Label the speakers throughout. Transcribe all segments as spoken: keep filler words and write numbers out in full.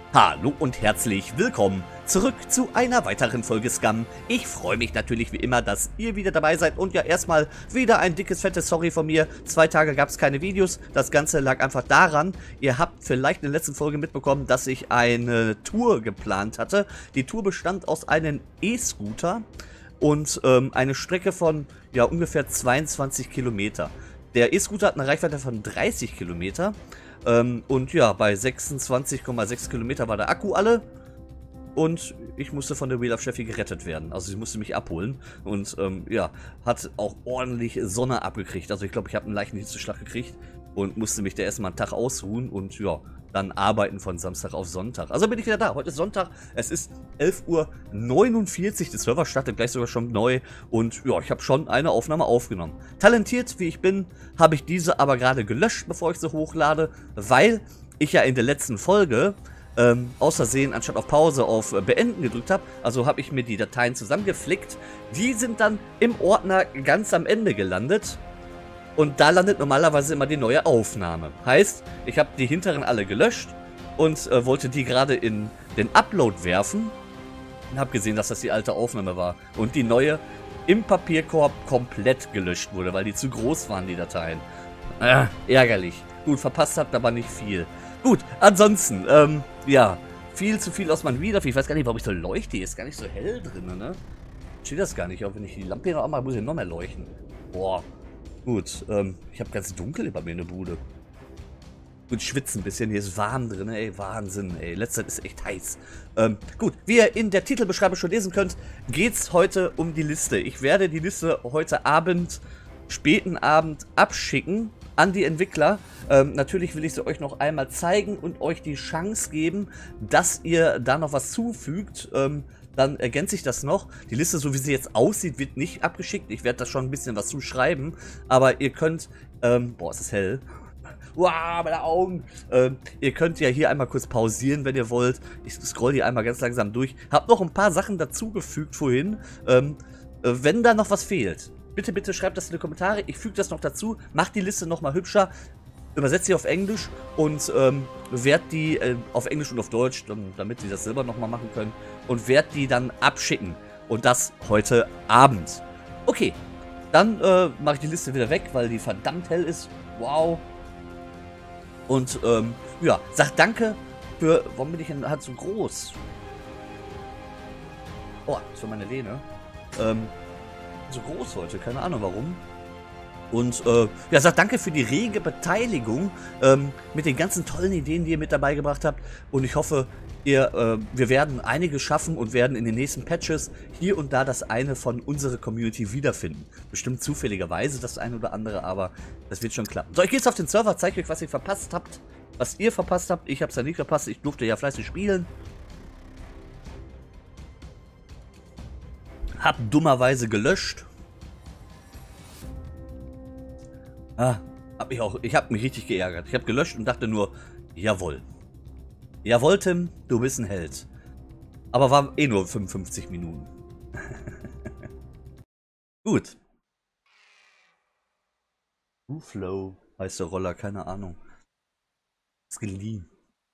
Speaker 1: Hallo und herzlich willkommen zurück zu einer weiteren Folge Scum. Ich freue mich natürlich wie immer, dass ihr wieder dabei seid und ja erstmal wieder ein dickes, fettes Sorry von mir. Zwei Tage gab es keine Videos, das Ganze lag einfach daran, ihr habt vielleicht in der letzten Folge mitbekommen, dass ich eine Tour geplant hatte. Die Tour bestand aus einem E-Scooter und ähm, eine Strecke von ja ungefähr zweiundzwanzig Kilometer. Der E-Scooter hat eine Reichweite von dreißig Kilometer. Ähm, und ja, bei sechsundzwanzig Komma sechs Kilometer war der Akku alle. Und ich musste von der Wheel of Sheffy gerettet werden. Also sie musste mich abholen. Und ähm, ja, hat auch ordentlich Sonne abgekriegt. Also ich glaube, ich habe einen leichten Hitzeschlag gekriegt. Und musste mich da erstmal einen Tag ausruhen. Und ja, dann arbeiten von Samstag auf Sonntag. Also bin ich wieder da. Heute ist Sonntag. Es ist elf Uhr neunundvierzig. Der Server startet gleich sogar schon neu. Und ja, ich habe schon eine Aufnahme aufgenommen. Talentiert wie ich bin, habe ich diese aber gerade gelöscht, bevor ich sie hochlade. Weil ich ja in der letzten Folge ähm, aus Versehen anstatt auf Pause auf äh, Beenden gedrückt habe. Also habe ich mir die Dateien zusammengeflickt. Die sind dann im Ordner ganz am Ende gelandet. Und da landet normalerweise immer die neue Aufnahme. Heißt, ich habe die hinteren alle gelöscht und äh, wollte die gerade in den Upload werfen. Und habe gesehen, dass das die alte Aufnahme war. Und die neue im Papierkorb komplett gelöscht wurde, weil die zu groß waren, die Dateien. Äh, ärgerlich. Gut, verpasst habt aber nicht viel. Gut, ansonsten, ähm, ja, viel zu viel aus meinem Reader. Ich weiß gar nicht, warum ich so leuchte. Hier ist gar nicht so hell drin, ne? Steht das gar nicht. Auch wenn ich die Lampe hier noch anmache, muss ich noch mehr leuchten. Boah. Gut, ähm, ich habe ganz dunkel über mir in der Bude. Gut, schwitzen ein bisschen. Hier ist warm drin, ey. Wahnsinn, ey. Letzte Zeit ist echt heiß. Ähm, gut, wie ihr in der Titelbeschreibung schon lesen könnt, geht's heute um die Liste. Ich werde die Liste heute Abend, späten Abend abschicken an die Entwickler. Ähm, natürlich will ich sie euch noch einmal zeigen und euch die Chance geben, dass ihr da noch was zufügt. Ähm, Dann ergänze ich das noch. Die Liste, so wie sie jetzt aussieht, wird nicht abgeschickt. Ich werde da schon ein bisschen was zuschreiben. Aber ihr könnt... Ähm, boah, ist das hell. Wow, meine Augen. Ähm, ihr könnt ja hier einmal kurz pausieren, wenn ihr wollt. Ich scroll hier einmal ganz langsam durch. Hab noch ein paar Sachen dazugefügt vorhin. Ähm, äh, wenn da noch was fehlt, bitte, bitte schreibt das in die Kommentare. Ich füge das noch dazu. Macht die Liste nochmal hübscher. Übersetzt sie auf Englisch und ähm, werd die äh, auf Englisch und auf Deutsch, damit sie das selber nochmal machen können, und werd die dann abschicken. Und das heute Abend. Okay, dann äh, mache ich die Liste wieder weg, weil die verdammt hell ist. Wow. Und ähm, ja, sag danke für... Warum bin ich denn halt so groß? Oh, das war meine Lehne. Ähm, so groß heute, keine Ahnung warum. Und äh, ja, sagt danke für die rege Beteiligung ähm, mit den ganzen tollen Ideen, die ihr mit dabei gebracht habt. Und ich hoffe, ihr, äh, wir werden einige schaffen und werden in den nächsten Patches hier und da das eine von unserer Community wiederfinden. Bestimmt zufälligerweise das eine oder andere, aber das wird schon klappen. So, ich gehe jetzt auf den Server, zeige euch, was ihr verpasst habt. Was ihr verpasst habt. Ich habe es ja nicht verpasst. Ich durfte ja fleißig spielen. Hab dummerweise gelöscht. Ah, hab mich auch, ich habe mich richtig geärgert. Ich habe gelöscht und dachte nur, jawohl. Jawohl, Tim, du bist ein Held. Aber war eh nur fünfundfünfzig Minuten. Gut. Flow heißt der Roller, keine Ahnung. Ist geliehen.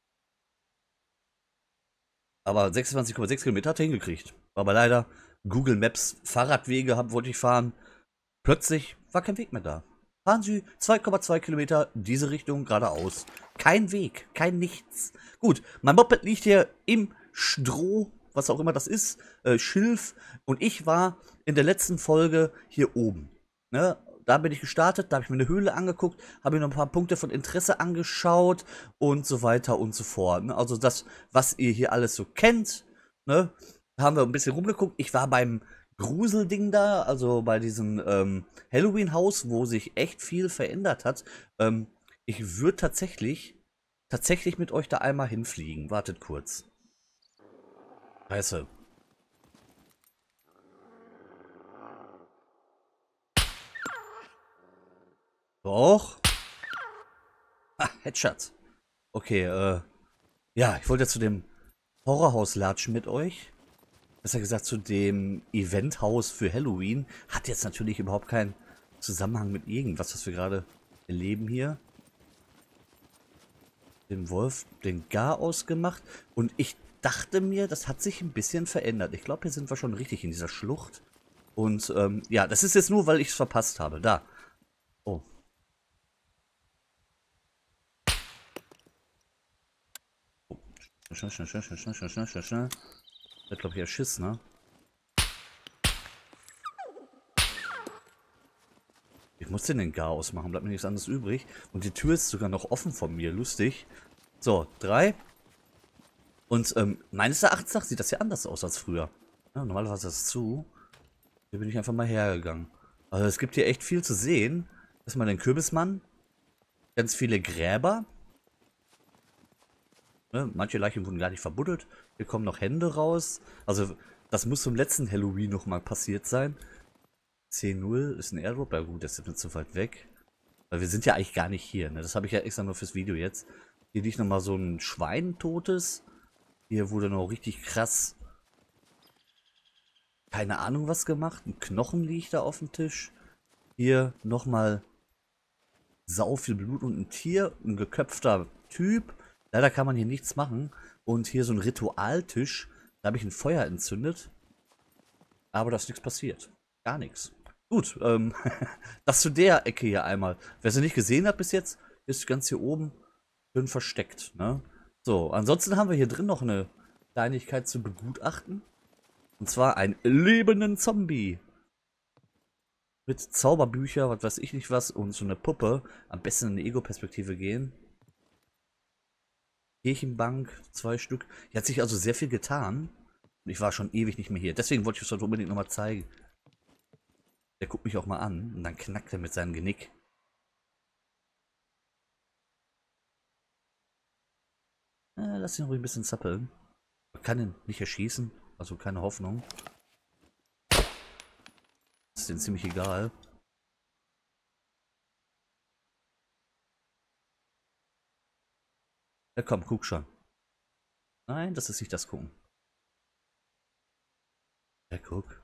Speaker 1: Aber sechsundzwanzig Komma sechs Kilometer hat er hingekriegt. War aber leider Google Maps Fahrradwege, hab, wollte ich fahren. Plötzlich war kein Weg mehr da. Fahren Sie zwei Komma zwei Kilometer diese Richtung geradeaus. Kein Weg, kein Nichts. Gut, mein Moped liegt hier im Stroh, was auch immer das ist, äh, Schilf. Und ich war in der letzten Folge hier oben. Ne? Da bin ich gestartet, da habe ich mir eine Höhle angeguckt, habe mir noch ein paar Punkte von Interesse angeschaut und so weiter und so fort. Ne? Also das, was ihr hier alles so kennt, ne? Da haben wir ein bisschen rumgeguckt. Ich war beim Gruselding da, also bei diesem ähm, Halloween-Haus, wo sich echt viel verändert hat. Ähm, ich würde tatsächlich, tatsächlich mit euch da einmal hinfliegen. Wartet kurz. Scheiße. Doch. Ah, Headshot. Okay, äh, ja, ich wollte jetzt zu dem Horrorhaus latschen mit euch. Besser gesagt zu dem Eventhaus für Halloween. Hat jetzt natürlich überhaupt keinen Zusammenhang mit irgendwas, was wir gerade erleben hier. den Wolf den Gar ausgemacht. Und ich dachte mir, das hat sich ein bisschen verändert. Ich glaube, hier sind wir schon richtig in dieser Schlucht. Und ähm, ja, das ist jetzt nur, weil ich es verpasst habe. Da. Oh. Oh. Schnell, schnell, schnell, schnell, schnell, schnell, schnell, schnell, schnell. Der hat, glaube ich, ja Schiss, ne? Ich muss den Gar ausmachen, bleibt mir nichts anderes übrig. Und die Tür ist sogar noch offen von mir, lustig. So, drei. Und ähm, meines Erachtens nach sieht das ja anders aus als früher. Ja, normalerweise ist das zu. Hier bin ich einfach mal hergegangen. Also es gibt hier echt viel zu sehen. Erstmal den Kürbismann. Ganz viele Gräber. Ne? Manche Leichen wurden gar nicht verbuddelt. Hier kommen noch Hände raus. Also das muss zum letzten Halloween nochmal passiert sein. zehn null ist ein Airdrop. Ja gut, das ist nicht zu weit weg. Weil wir sind ja eigentlich gar nicht hier. Ne? Das habe ich ja extra nur fürs Video jetzt. Hier liegt nochmal so ein Schwein totes. Hier wurde noch richtig krass, keine Ahnung was gemacht. Ein Knochen liegt da auf dem Tisch. Hier nochmal sau viel Blut und ein Tier. Ein geköpfter Typ. Leider kann man hier nichts machen. Und hier so ein Ritualtisch. Da habe ich ein Feuer entzündet. Aber da ist nichts passiert. Gar nichts. Gut, ähm, das zu der Ecke hier einmal. Wer sie nicht gesehen hat bis jetzt, ist ganz hier oben schön versteckt, ne? So, ansonsten haben wir hier drin noch eine Kleinigkeit zu begutachten. Und zwar einen lebenden Zombie. Mit Zauberbücher, was weiß ich nicht was, und so eine Puppe. Am besten in eine Ego-Perspektive gehen. Kirchenbank, zwei Stück. Hier hat sich also sehr viel getan. Und ich war schon ewig nicht mehr hier. Deswegen wollte ich es heute unbedingt nochmal zeigen. Der guckt mich auch mal an und dann knackt er mit seinem Genick. Äh, lass ihn ruhig ein bisschen zappeln. Man kann ihn nicht erschießen, also keine Hoffnung. Ist denen ziemlich egal. Ja komm, guck schon. Nein, das ist nicht das Gucken. Ja, guck.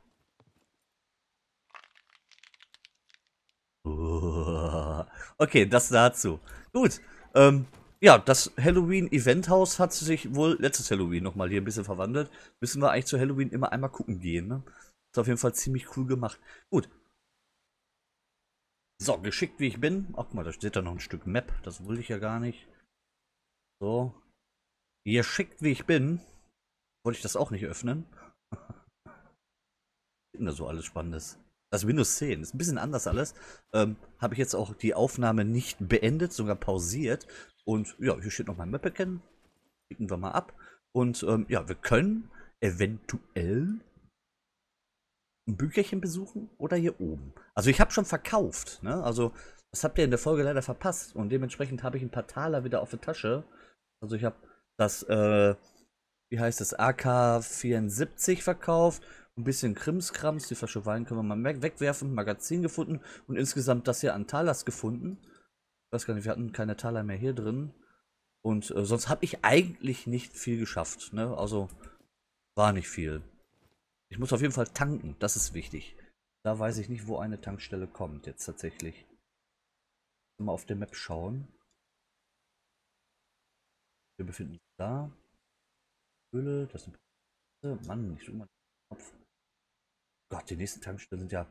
Speaker 1: Uh, okay, das dazu. Gut. Ähm, ja, das Halloween-Eventhaus hat sich wohl letztes Halloween nochmal hier ein bisschen verwandelt. Müssen wir eigentlich zu Halloween immer einmal gucken gehen, ne? Ist auf jeden Fall ziemlich cool gemacht. Gut. So, geschickt wie ich bin. Ach guck mal, da steht da noch ein Stück Map. Das wollte ich ja gar nicht. So. Geschickt wie ich bin. Wollte ich das auch nicht öffnen. Was ist denn da so alles Spannendes? Das Windows zehn ist ein bisschen anders alles. Ähm, habe ich jetzt auch die Aufnahme nicht beendet, sogar pausiert. Und ja, hier steht noch mein Map-Erkennen. Klicken wir mal ab. Und ähm, ja, wir können eventuell ein Bücherchen besuchen oder hier oben. Also ich habe schon verkauft, ne? Also das habt ihr in der Folge leider verpasst. Und dementsprechend habe ich ein paar Taler wieder auf der Tasche. Also ich habe das, äh, wie heißt das, A K vierundsiebzig verkauft. Ein bisschen Krimskrams, die Flasche Wein können wir mal wegwerfen, Magazin gefunden und insgesamt das hier an Talers gefunden. Ich weiß gar nicht, wir hatten keine Taler mehr hier drin. Und äh, sonst habe ich eigentlich nicht viel geschafft, ne? Also war nicht viel. Ich muss auf jeden Fall tanken, das ist wichtig. Da weiß ich nicht, wo eine Tankstelle kommt jetzt tatsächlich. Mal auf der Map schauen. Wir befinden uns da. Höhle, das ist eine Mann, ich drück mal den Knopf. Gott, die nächsten Tankstellen sind ja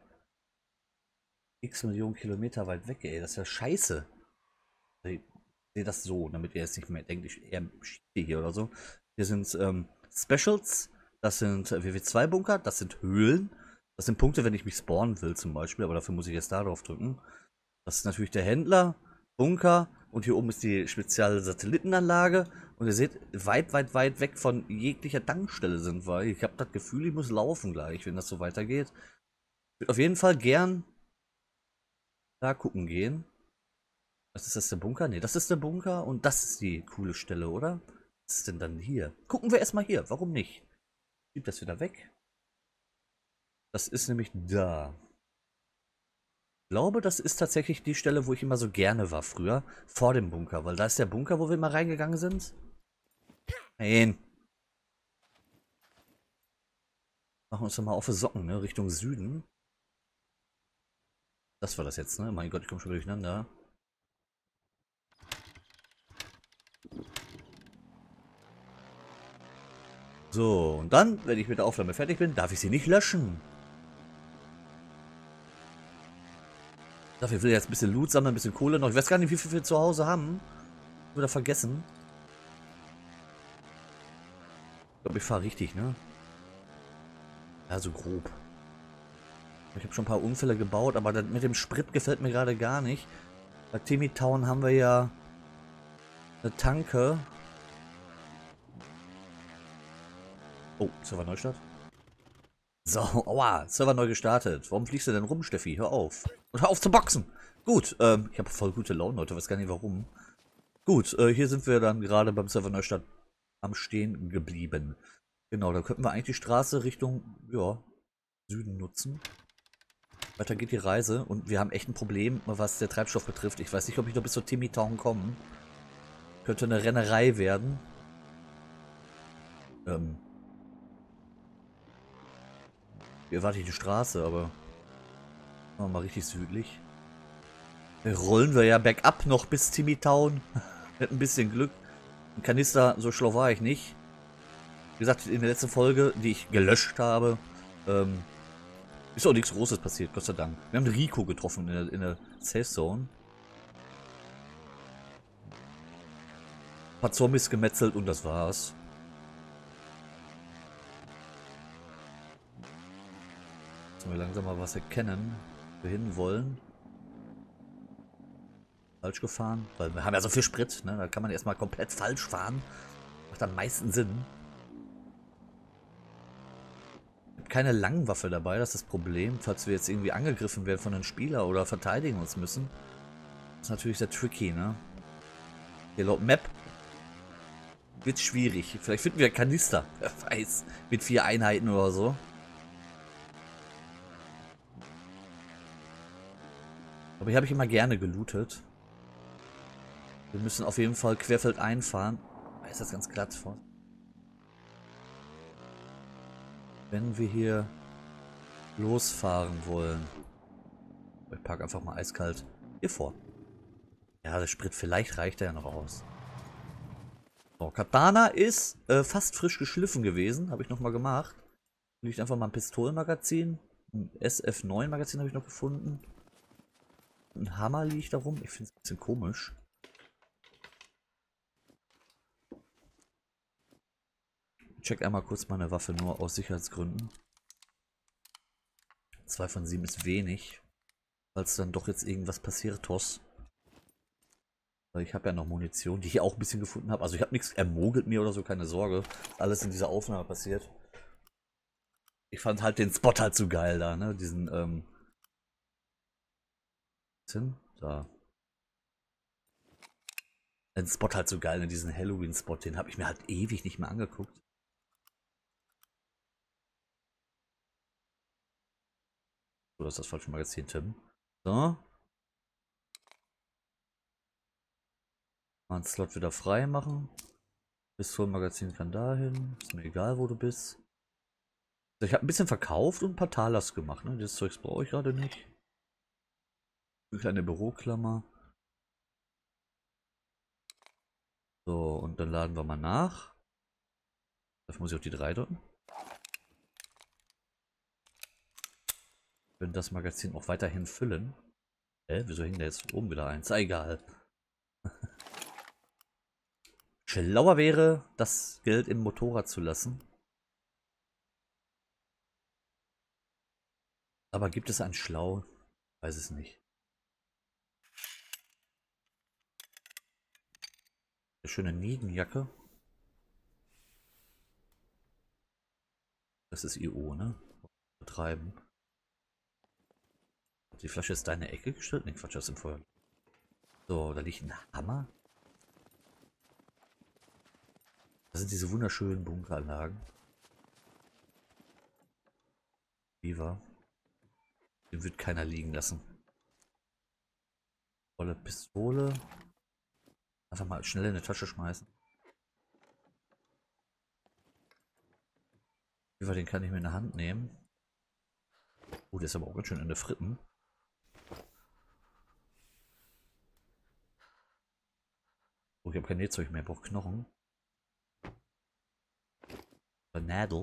Speaker 1: x Millionen Kilometer weit weg, ey. Das ist ja scheiße. Ich sehe das so, damit ihr jetzt nicht mehr denkt, ich eher schiebe hier oder so. Hier sind ähm, Specials, das sind W W zwei Bunker, das sind Höhlen. Das sind Punkte, wenn ich mich spawnen will zum Beispiel, aber dafür muss ich jetzt da drauf drücken. Das ist natürlich der Händler, Bunker und hier oben ist die spezielle Satellitenanlage. Und ihr seht, weit, weit, weit weg von jeglicher Tankstelle sind wir. Ich habe das Gefühl, ich muss laufen gleich, wenn das so weitergeht. Ich würde auf jeden Fall gern da gucken gehen. Was ist das, der Bunker? Ne, das ist der Bunker und das ist die coole Stelle, oder? Was ist denn dann hier? Gucken wir erstmal hier, warum nicht? Schieb das wieder weg. Das ist nämlich da. Ich glaube, das ist tatsächlich die Stelle, wo ich immer so gerne war früher. Vor dem Bunker, weil da ist der Bunker, wo wir immer reingegangen sind. Nein. Machen wir uns doch mal auf die Socken, ne? Richtung Süden. Das war das jetzt, ne? Mein Gott, ich komme schon durcheinander. So, und dann, wenn ich mit der Aufnahme fertig bin, darf ich sie nicht löschen. Dafür will ich jetzt ein bisschen Loot sammeln, ein bisschen Kohle noch. Ich weiß gar nicht, wie viel wir zu Hause haben. Oder vergessen. Ich glaube, ich fahre richtig, ne? Ja, so grob. Ich habe schon ein paar Unfälle gebaut, aber das mit dem Sprit gefällt mir gerade gar nicht. Bei Timmy Town haben wir ja eine Tanke. Oh, Server Neustadt. So, aua, Server neu gestartet. Warum fliegst du denn rum, Steffi? Hör auf. Und hör auf zu boxen. Gut, ähm, ich habe voll gute Laune heute, weiß gar nicht warum. Gut, äh, hier sind wir dann gerade beim Server Neustadt am Stehen geblieben. Genau, da könnten wir eigentlich die Straße Richtung, ja, Süden nutzen. Weiter geht die Reise und wir haben echt ein Problem, was der Treibstoff betrifft. Ich weiß nicht, ob ich noch bis zur Timmy Town komme. Könnte eine Rennerei werden. Ähm. Hier erwarte ich die Straße, aber machen wir mal richtig südlich. Dann rollen wir ja bergab noch bis Timmy Town. Mit ein bisschen Glück. Ein Kanister, so schlau war ich nicht. Wie gesagt, in der letzten Folge, die ich gelöscht habe, ähm, ist auch nichts Großes passiert, Gott sei Dank. Wir haben Rico getroffen in der, in der Safe Zone. Ein paar Zombies gemetzelt und das war's. Müssen wir langsam mal was erkennen, wo wir hin wollen. Falsch gefahren, weil wir haben ja so viel Sprit, ne? Da kann man erstmal komplett falsch fahren. Macht am meisten Sinn. Ich habe keine Langwaffe dabei, das ist das Problem, falls wir jetzt irgendwie angegriffen werden von einem Spieler oder verteidigen uns müssen. Das ist natürlich sehr tricky, ne? Hier laut Map wird schwierig. Vielleicht finden wir Kanister, wer weiß, mit vier Einheiten oder so. Aber hier habe ich immer gerne gelootet. Wir müssen auf jeden Fall querfeldein fahren. Ist das ganz glatt vor? Wenn wir hier losfahren wollen. Ich parke einfach mal eiskalt hier vor. Ja, der Sprit, vielleicht reicht er ja noch aus. So, Katana ist äh, fast frisch geschliffen gewesen. Habe ich nochmal gemacht. Liegt einfach mal ein Pistolenmagazin. Ein S F neun Magazin habe ich noch gefunden. Ein Hammer liegt da rum. Ich finde es ein bisschen komisch. Ich check einmal kurz meine Waffe nur aus Sicherheitsgründen. zwei von sieben ist wenig. Falls dann doch jetzt irgendwas passiert, Toss. Weil ich habe ja noch Munition, die ich auch ein bisschen gefunden habe. Also ich habe nichts ermogelt mir oder so, keine Sorge. Alles in dieser Aufnahme passiert. Ich fand halt den Spot halt so geil da, ne? Diesen, ähm... Da. Den Spot halt so geil, ne? Diesen Halloween-Spot, den habe ich mir halt ewig nicht mehr angeguckt. So, das ist das falsche Magazin, Tim. So. Mal einen Slot wieder frei machen. Pistolenmagazin kann dahin. Ist mir egal, wo du bist. Also ich habe ein bisschen verkauft und ein paar Talas gemacht. Ne? Das Zeugs brauche ich gerade nicht. Eine kleine Büroklammer. So, und dann laden wir mal nach. Dafür muss ich auch die drei drücken. Wenn das Magazin auch weiterhin füllen. Hä? Wieso hängt da jetzt oben wieder eins? Egal. Schlauer wäre, das Geld im Motorrad zu lassen. Aber gibt es ein Schlau? Weiß es nicht. Eine schöne Niedenjacke. Das ist I O, ne? Betreiben. Die Flasche ist deine Ecke gestellt? Ne, Quatsch, das ist im Feuer. So, da liegt ein Hammer. Das sind diese wunderschönen Bunkeranlagen. Viva. Den wird keiner liegen lassen. Volle Pistole. Einfach mal schnell in eine Tasche schmeißen. Viva, den kann ich mir in der Hand nehmen. Oh, der ist aber auch ganz schön in der Fritten. Oh, ich habe kein Nähzeug mehr, ich brauche Knochen. Oder Nadel.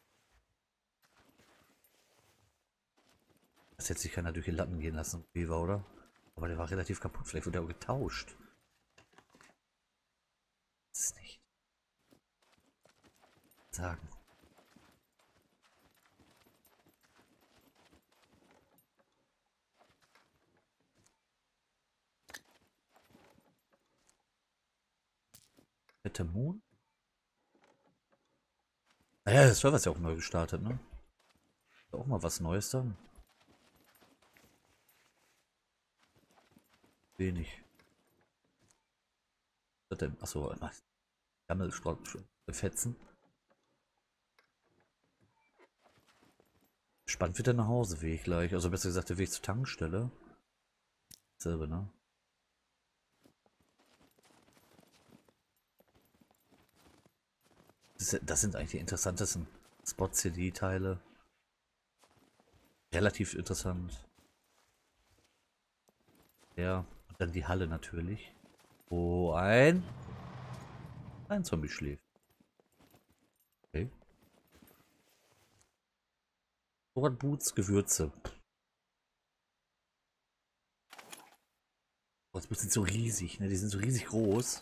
Speaker 1: Das hätte sich keiner durch die Latten gehen lassen, Beaver, oder? Aber der war relativ kaputt, vielleicht wurde er auch getauscht. Das ist nicht. Sagen. Der Moon? Naja, der Server ist ja auch neu gestartet, ne? Auch mal was Neues dann. Wenig. Was denn? Achso, Gammelfetzen. Spannend wird der Nachhauseweg gleich. Also besser gesagt der Weg zur Tankstelle. Selbe, ne? Das, das sind eigentlich die interessantesten Spots hier, die Teile. Relativ interessant. Ja, und dann die Halle natürlich. Wo ein... ein Zombie schläft. Okay. Robert Boots Gewürze. Oh, das sind so riesig, ne? Die sind so riesig groß.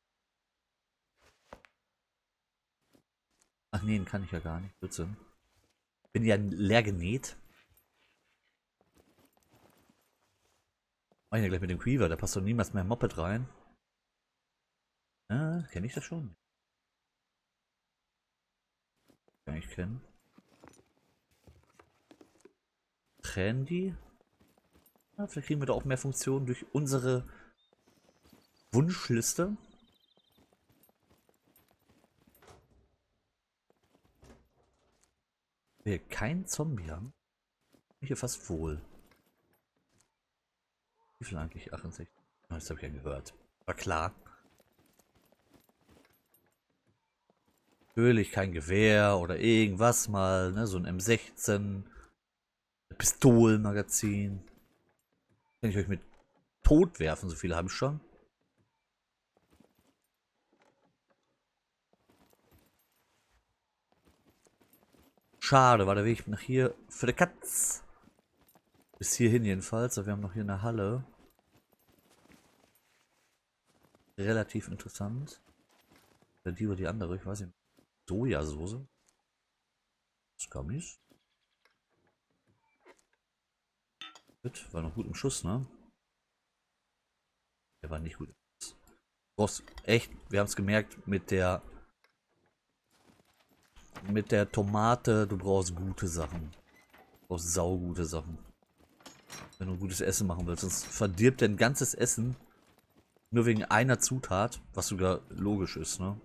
Speaker 1: Ach nee, den kann ich ja gar nicht. Bitte. Bin ja leer genäht. Mach ich ja gleich mit dem Quiver, da passt doch niemals mehr Moped rein. Ah, kenne ich das schon? Kann ich kennen. Trendy. Ja, vielleicht kriegen wir da auch mehr Funktionen durch unsere Wunschliste. Wir kein Zombie haben. Bin ich hier fast wohl. Wie viel eigentlich? achtundsechzig. Oh, das habe ich ja gehört. War klar. Natürlich kein Gewehr oder irgendwas mal, ne? So ein M sechzehn. Pistolenmagazin. Kann ich euch mit tot werfen, so viele habe ich schon. Schade, war der Weg nach hier für die Katz. Bis hierhin jedenfalls, aber wir haben noch hier eine Halle. Relativ interessant. Oder die oder die andere, ich weiß nicht. Sojasauce. Skammis. Gut, war noch gut im Schuss, ne? Der war nicht gut im Schuss. Du brauchst echt, wir haben es gemerkt, mit der mit der Tomate, du brauchst gute Sachen. Du brauchst saugute Sachen. Wenn du gutes Essen machen willst, sonst verdirbt dein ganzes Essen nur wegen einer Zutat, was sogar logisch ist, ne?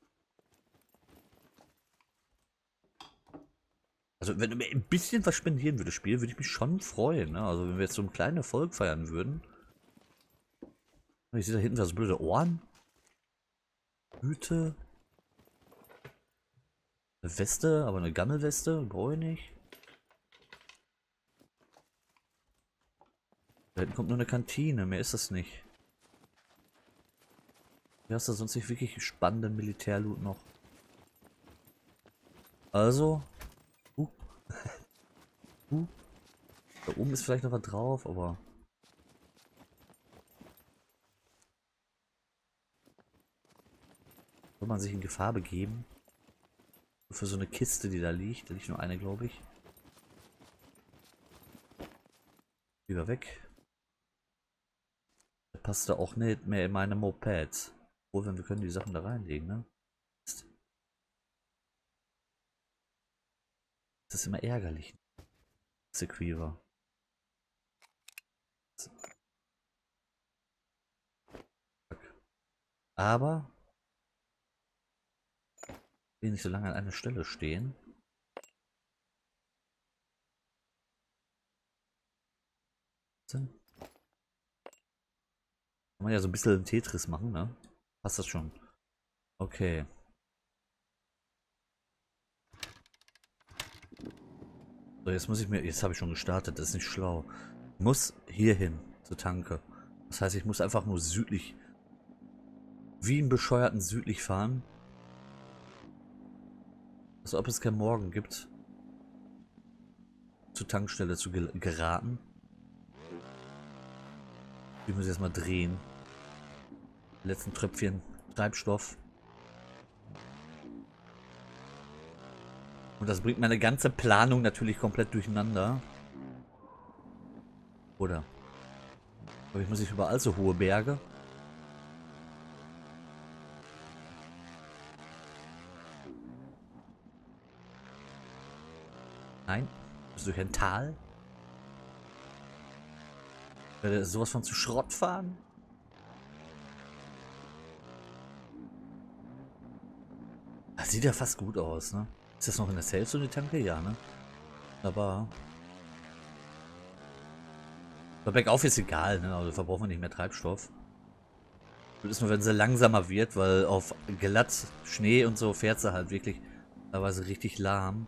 Speaker 1: Also wenn du mir ein bisschen was spendieren würdest, Spiel, würde ich mich schon freuen, ne? Also wenn wir jetzt so einen kleinen Erfolg feiern würden. Ich sehe da hinten so blöde Ohren. Hüte. Eine Weste, aber eine Gammelweste, brauche ich nicht. Da hinten kommt nur eine Kantine, mehr ist das nicht. Hier hast du sonst nicht wirklich spannenden Militärloot noch. Also. Uh. uh. Da oben ist vielleicht noch was drauf, aber. Soll man sich in Gefahr begeben? Für so eine Kiste, die da liegt. Da liegt nur eine, glaube ich. Wieder weg. Da passt da auch nicht mehr in meine Mopeds. Obwohl, wenn wir können die Sachen da reinlegen, ne? Das ist immer ärgerlich. Sequiver. Aber will nicht so lange an einer Stelle stehen. Kann man ja so ein bisschen Tetris machen, ne? Passt das schon? Okay. So, jetzt muss ich mir. Jetzt habe ich schon gestartet, das ist nicht schlau. Muss hier hin zur Tanke. Das heißt, ich muss einfach nur südlich Wie einen Bescheuerten südlich fahren. Als ob es kein Morgen gibt. Zur Tankstelle zu gel geraten. Ich muss jetzt mal drehen. Letzten Tröpfchen Treibstoff. Und das bringt meine ganze Planung natürlich komplett durcheinander. Oder? Aber ich muss nicht über allzu hohe Berge. Nein. Bist du durch ein Tal? Werde sowas von zu Schrott fahren? Das sieht ja fast gut aus, ne? Ist das noch in der Safe Zone, die Tanke? Ja, ne? Aber... Aber bergauf ist egal, ne? Also verbrauchen wir nicht mehr Treibstoff. Das ist nur, wenn sie langsamer wird, weil auf glatt Schnee und so fährt sie halt wirklich teilweise richtig lahm.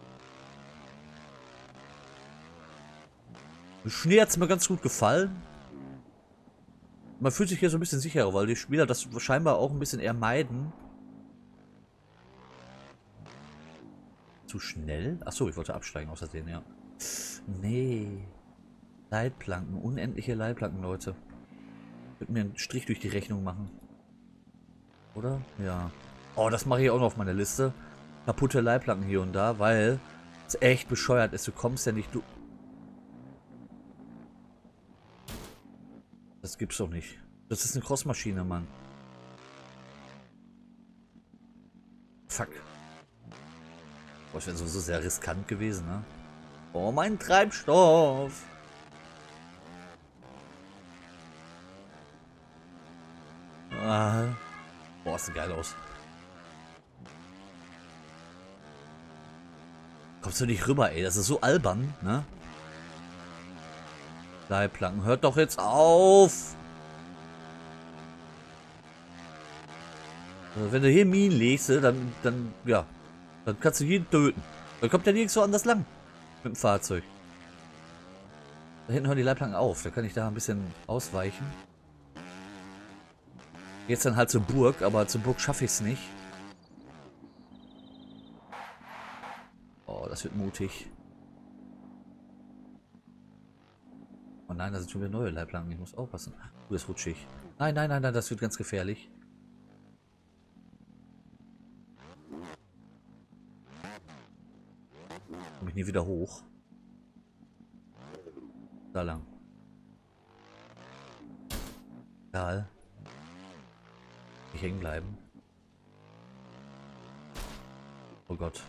Speaker 1: Der Schnee hat es mir ganz gut gefallen. Man fühlt sich hier so ein bisschen sicherer, weil die Spieler das scheinbar auch ein bisschen eher meiden. Zu schnell? Achso, ich wollte absteigen aus Versehen, ja. Nee. Leitplanken, unendliche Leitplanken, Leute. Würde mir einen Strich durch die Rechnung machen. Oder? Ja. Oh, das mache ich auch noch auf meiner Liste. Kaputte Leitplanken hier und da, weil es echt bescheuert ist. Du kommst ja nicht... Du das gibt's doch nicht. Das ist eine Crossmaschine, Mann. Fuck. Boah, das wäre sowieso sehr riskant gewesen, ne? Oh, mein Treibstoff! Ah. Boah, sieht geil aus. Kommst du nicht rüber, ey? Das ist so albern, ne? Leitplanken, hört doch jetzt auf! Also, wenn du hier Minen legst, dann, dann, ja, dann kannst du jeden töten. Dann kommt ja nirgendwo anders lang. Mit dem Fahrzeug. Da hinten hören die Leitplanken auf. Da kann ich da ein bisschen ausweichen. Jetzt dann halt zur Burg, aber zur Burg schaffe ich es nicht. Oh, das wird mutig. Oh nein, da sind schon wieder neue Leitplanken. Ich muss aufpassen. Du, das rutschig. Nein, nein, nein, nein, das wird ganz gefährlich. Komme ich nie wieder hoch. Da lang. Egal. Nicht hängen bleiben. Oh Gott.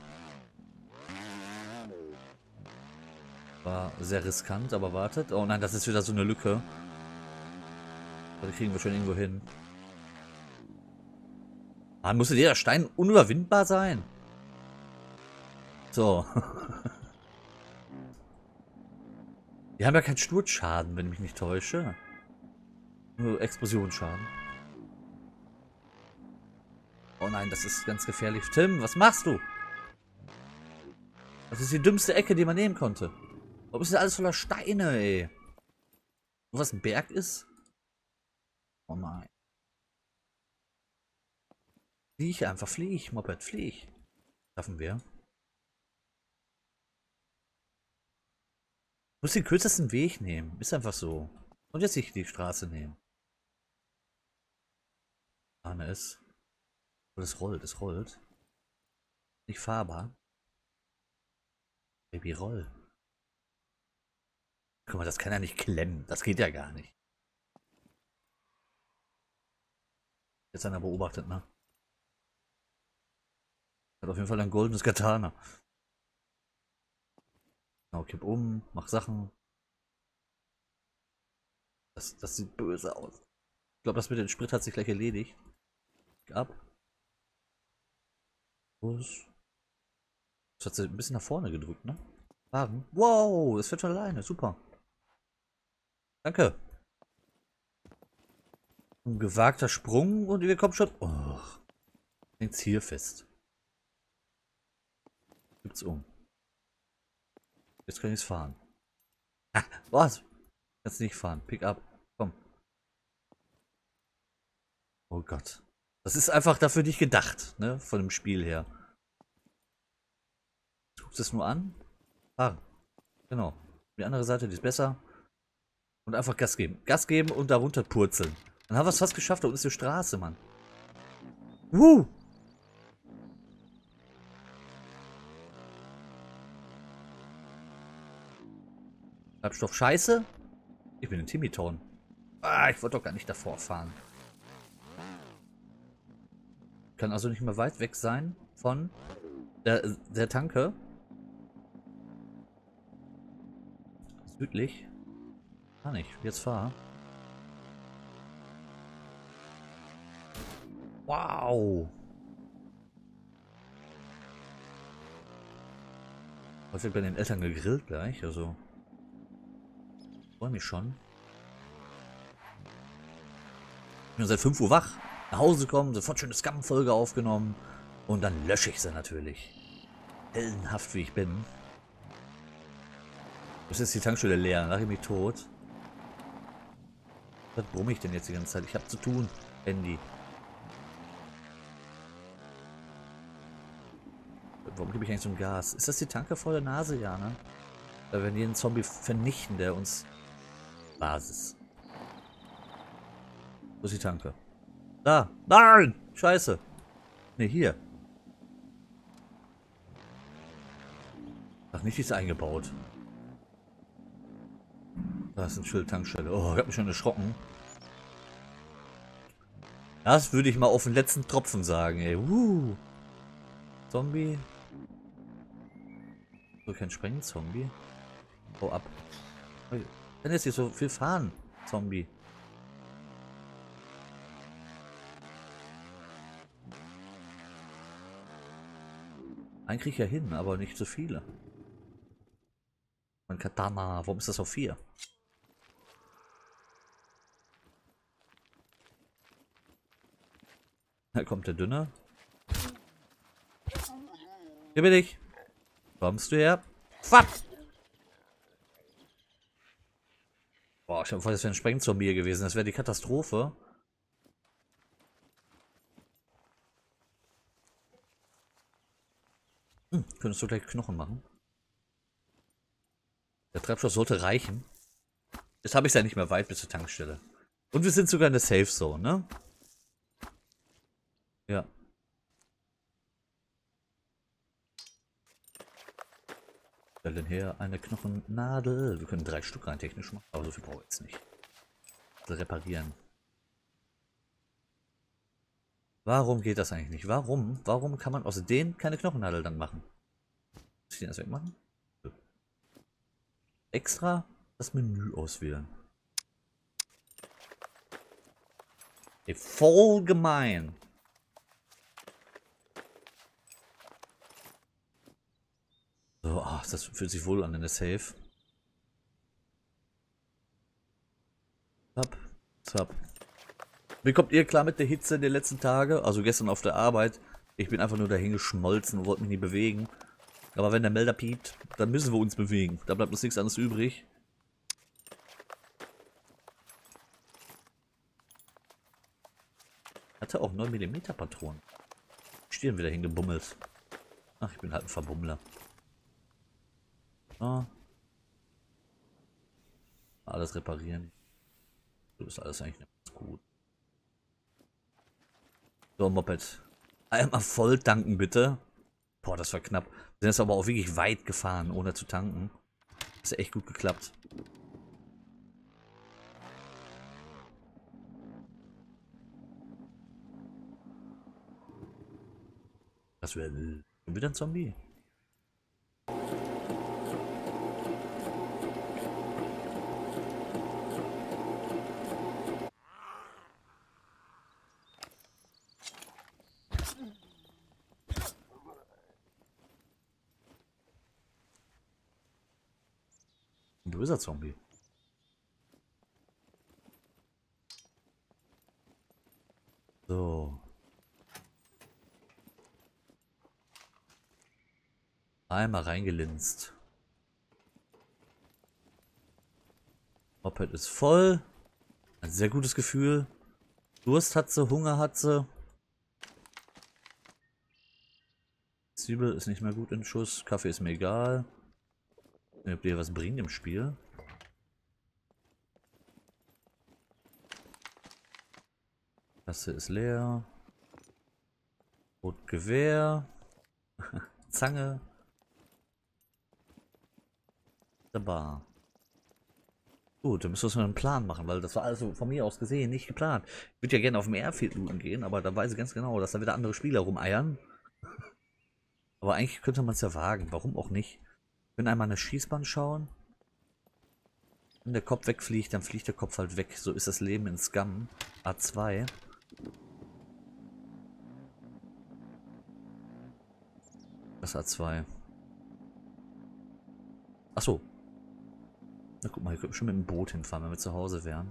Speaker 1: War sehr riskant, aber wartet. Oh nein, das ist wieder so eine Lücke. Die kriegen wir schon irgendwo hin. Ah, musste der Stein unüberwindbar sein? So. Wir haben ja keinen Sturzschaden, wenn ich mich nicht täusche. Nur Explosionsschaden. Oh nein, das ist ganz gefährlich. Tim, was machst du? Das ist die dümmste Ecke, die man nehmen konnte. Warum ist das alles voller Steine, ey? Und was ein Berg ist? Oh nein. Flieg einfach, flieg, Moped, flieg. Schaffen wir. Ich muss den kürzesten Weg nehmen. Ist einfach so. Und jetzt nicht die Straße nehmen. Ahne es. Oh, das rollt, es rollt. Nicht fahrbar. Baby, roll. Guck mal, das kann ja nicht klemmen. Das geht ja gar nicht. Jetzt einer beobachtet, ne? Hat auf jeden Fall ein goldenes Katana. Genau, kipp um, mach Sachen. Das, das sieht böse aus. Ich glaube, das mit dem Sprit hat sich gleich erledigt. Ab. Los. Das hat sie ein bisschen nach vorne gedrückt, ne? Wagen. Wow, es fährt von alleine. Super. Danke. Ein gewagter Sprung und wir kommen schon. Oh. Hängt's hier fest. Gibt's um. Jetzt kann ich's fahren. Ah, was? Kannst nicht fahren. Pick up. Komm. Oh Gott. Das ist einfach dafür nicht gedacht, ne? Von dem Spiel her. Du guckst es nur an. Ah, genau. Die andere Seite, die ist besser. Und einfach Gas geben. Gas geben und darunter purzeln. Dann haben wir es fast geschafft. Da unten ist die Straße, Mann. Woo! Treibstoff scheiße. Ich bin in Timmy-Town. Ah, ich wollte doch gar nicht davor fahren. Kann also nicht mehr weit weg sein von der, der Tanke. Südlich. Gar nicht. Jetzt fahr. Wow. Was wird bei den Eltern gegrillt gleich? Also. Freue mich schon. Ich bin seit fünf Uhr wach. Nach Hause gekommen, sofort schöne Scam-Folge aufgenommen. Und dann lösche ich sie natürlich. Heldenhaft wie ich bin. Das ist die Tankstelle leer, dann lache ich mich tot. Was brumme ich denn jetzt die ganze Zeit? Ich habe zu tun, Handy. Warum gebe ich eigentlich so ein Gas? Ist das die Tanke vor der Nase? Ja, ne? Da werden jeden Zombie vernichten, der uns... Basis. Wo ist die Tanke? Da! Nein! Scheiße! Ne, hier. Ach, nicht, die ist eingebaut. Da ist ein Schild Tankstelle. Oh, ich hab mich schon erschrocken. Das würde ich mal auf den letzten Tropfen sagen, ey. Uh. Zombie. So, kein Sprengzombie. Hau ab. Ich kann jetzt hier so viel fahren, Zombie. Einen krieg ich ja hin, aber nicht so viele. Mein Katana, warum ist das auf vier? Da kommt der Dünne. Hier bin ich. Kommst du her? Fuck! Boah, ich hab vor, das wäre ein Sprengzombie gewesen. Das wäre die Katastrophe. Hm, könntest du gleich Knochen machen? Der Treibstoff sollte reichen. Jetzt habe ich es ja nicht mehr weit bis zur Tankstelle. Und wir sind sogar in der Safe Zone, ne? Ja. Stellen her eine Knochennadel. Wir können drei Stück rein technisch machen, aber so viel brauche ich jetzt nicht. Also reparieren. Warum geht das eigentlich nicht? Warum? Warum kann man aus denen keine Knochennadel dann machen? Muss ich den erst wegmachen? Extra das Menü auswählen. Ey, voll gemein. So, ach, das fühlt sich wohl an in der Safe. Zap, zap. Wie kommt ihr klar mit der Hitze der letzten Tage? Also gestern auf der Arbeit. Ich bin einfach nur dahin geschmolzen und wollte mich nie bewegen. Aber wenn der Melder piept, dann müssen wir uns bewegen. Da bleibt uns nichts anderes übrig. Hatte auch neun Millimeter Patronen. Stirn wieder hingebummelt. Ach, ich bin halt ein Verbummler. Ah. Alles reparieren. Das ist alles eigentlich ganz gut. So, Moped. Einmal voll tanken, bitte. Boah, das war knapp. Wir sind jetzt aber auch wirklich weit gefahren, ohne zu tanken. Das ist echt gut geklappt. Das wäre wieder ein Zombie. Ein böser Zombie. So. Einmal reingelinst. Moped ist voll. Ein sehr gutes Gefühl. Durst hat sie, Hunger hat sie. Zwiebel ist nicht mehr gut in Schuss. Kaffee ist mir egal. Ob dir was bringt im Spiel. Tasse ist leer. Rotgewehr. Zange. Der Bar. Gut, dann müssen wir einen Plan machen, weil das war also von mir aus gesehen nicht geplant. Ich würde ja gerne auf dem Airfield looten gehen, aber da weiß ich ganz genau, dass da wieder andere Spieler rumeiern. Aber eigentlich könnte man es ja wagen, warum auch nicht. Wir können einmal eine Schießbahn schauen. Wenn der Kopf wegfliegt, dann fliegt der Kopf halt weg. So ist das Leben in Scum. A zwei. Das A zwei. Achso. Na guck mal, hier können wir schon mit dem Boot hinfahren, wenn wir zu Hause wären.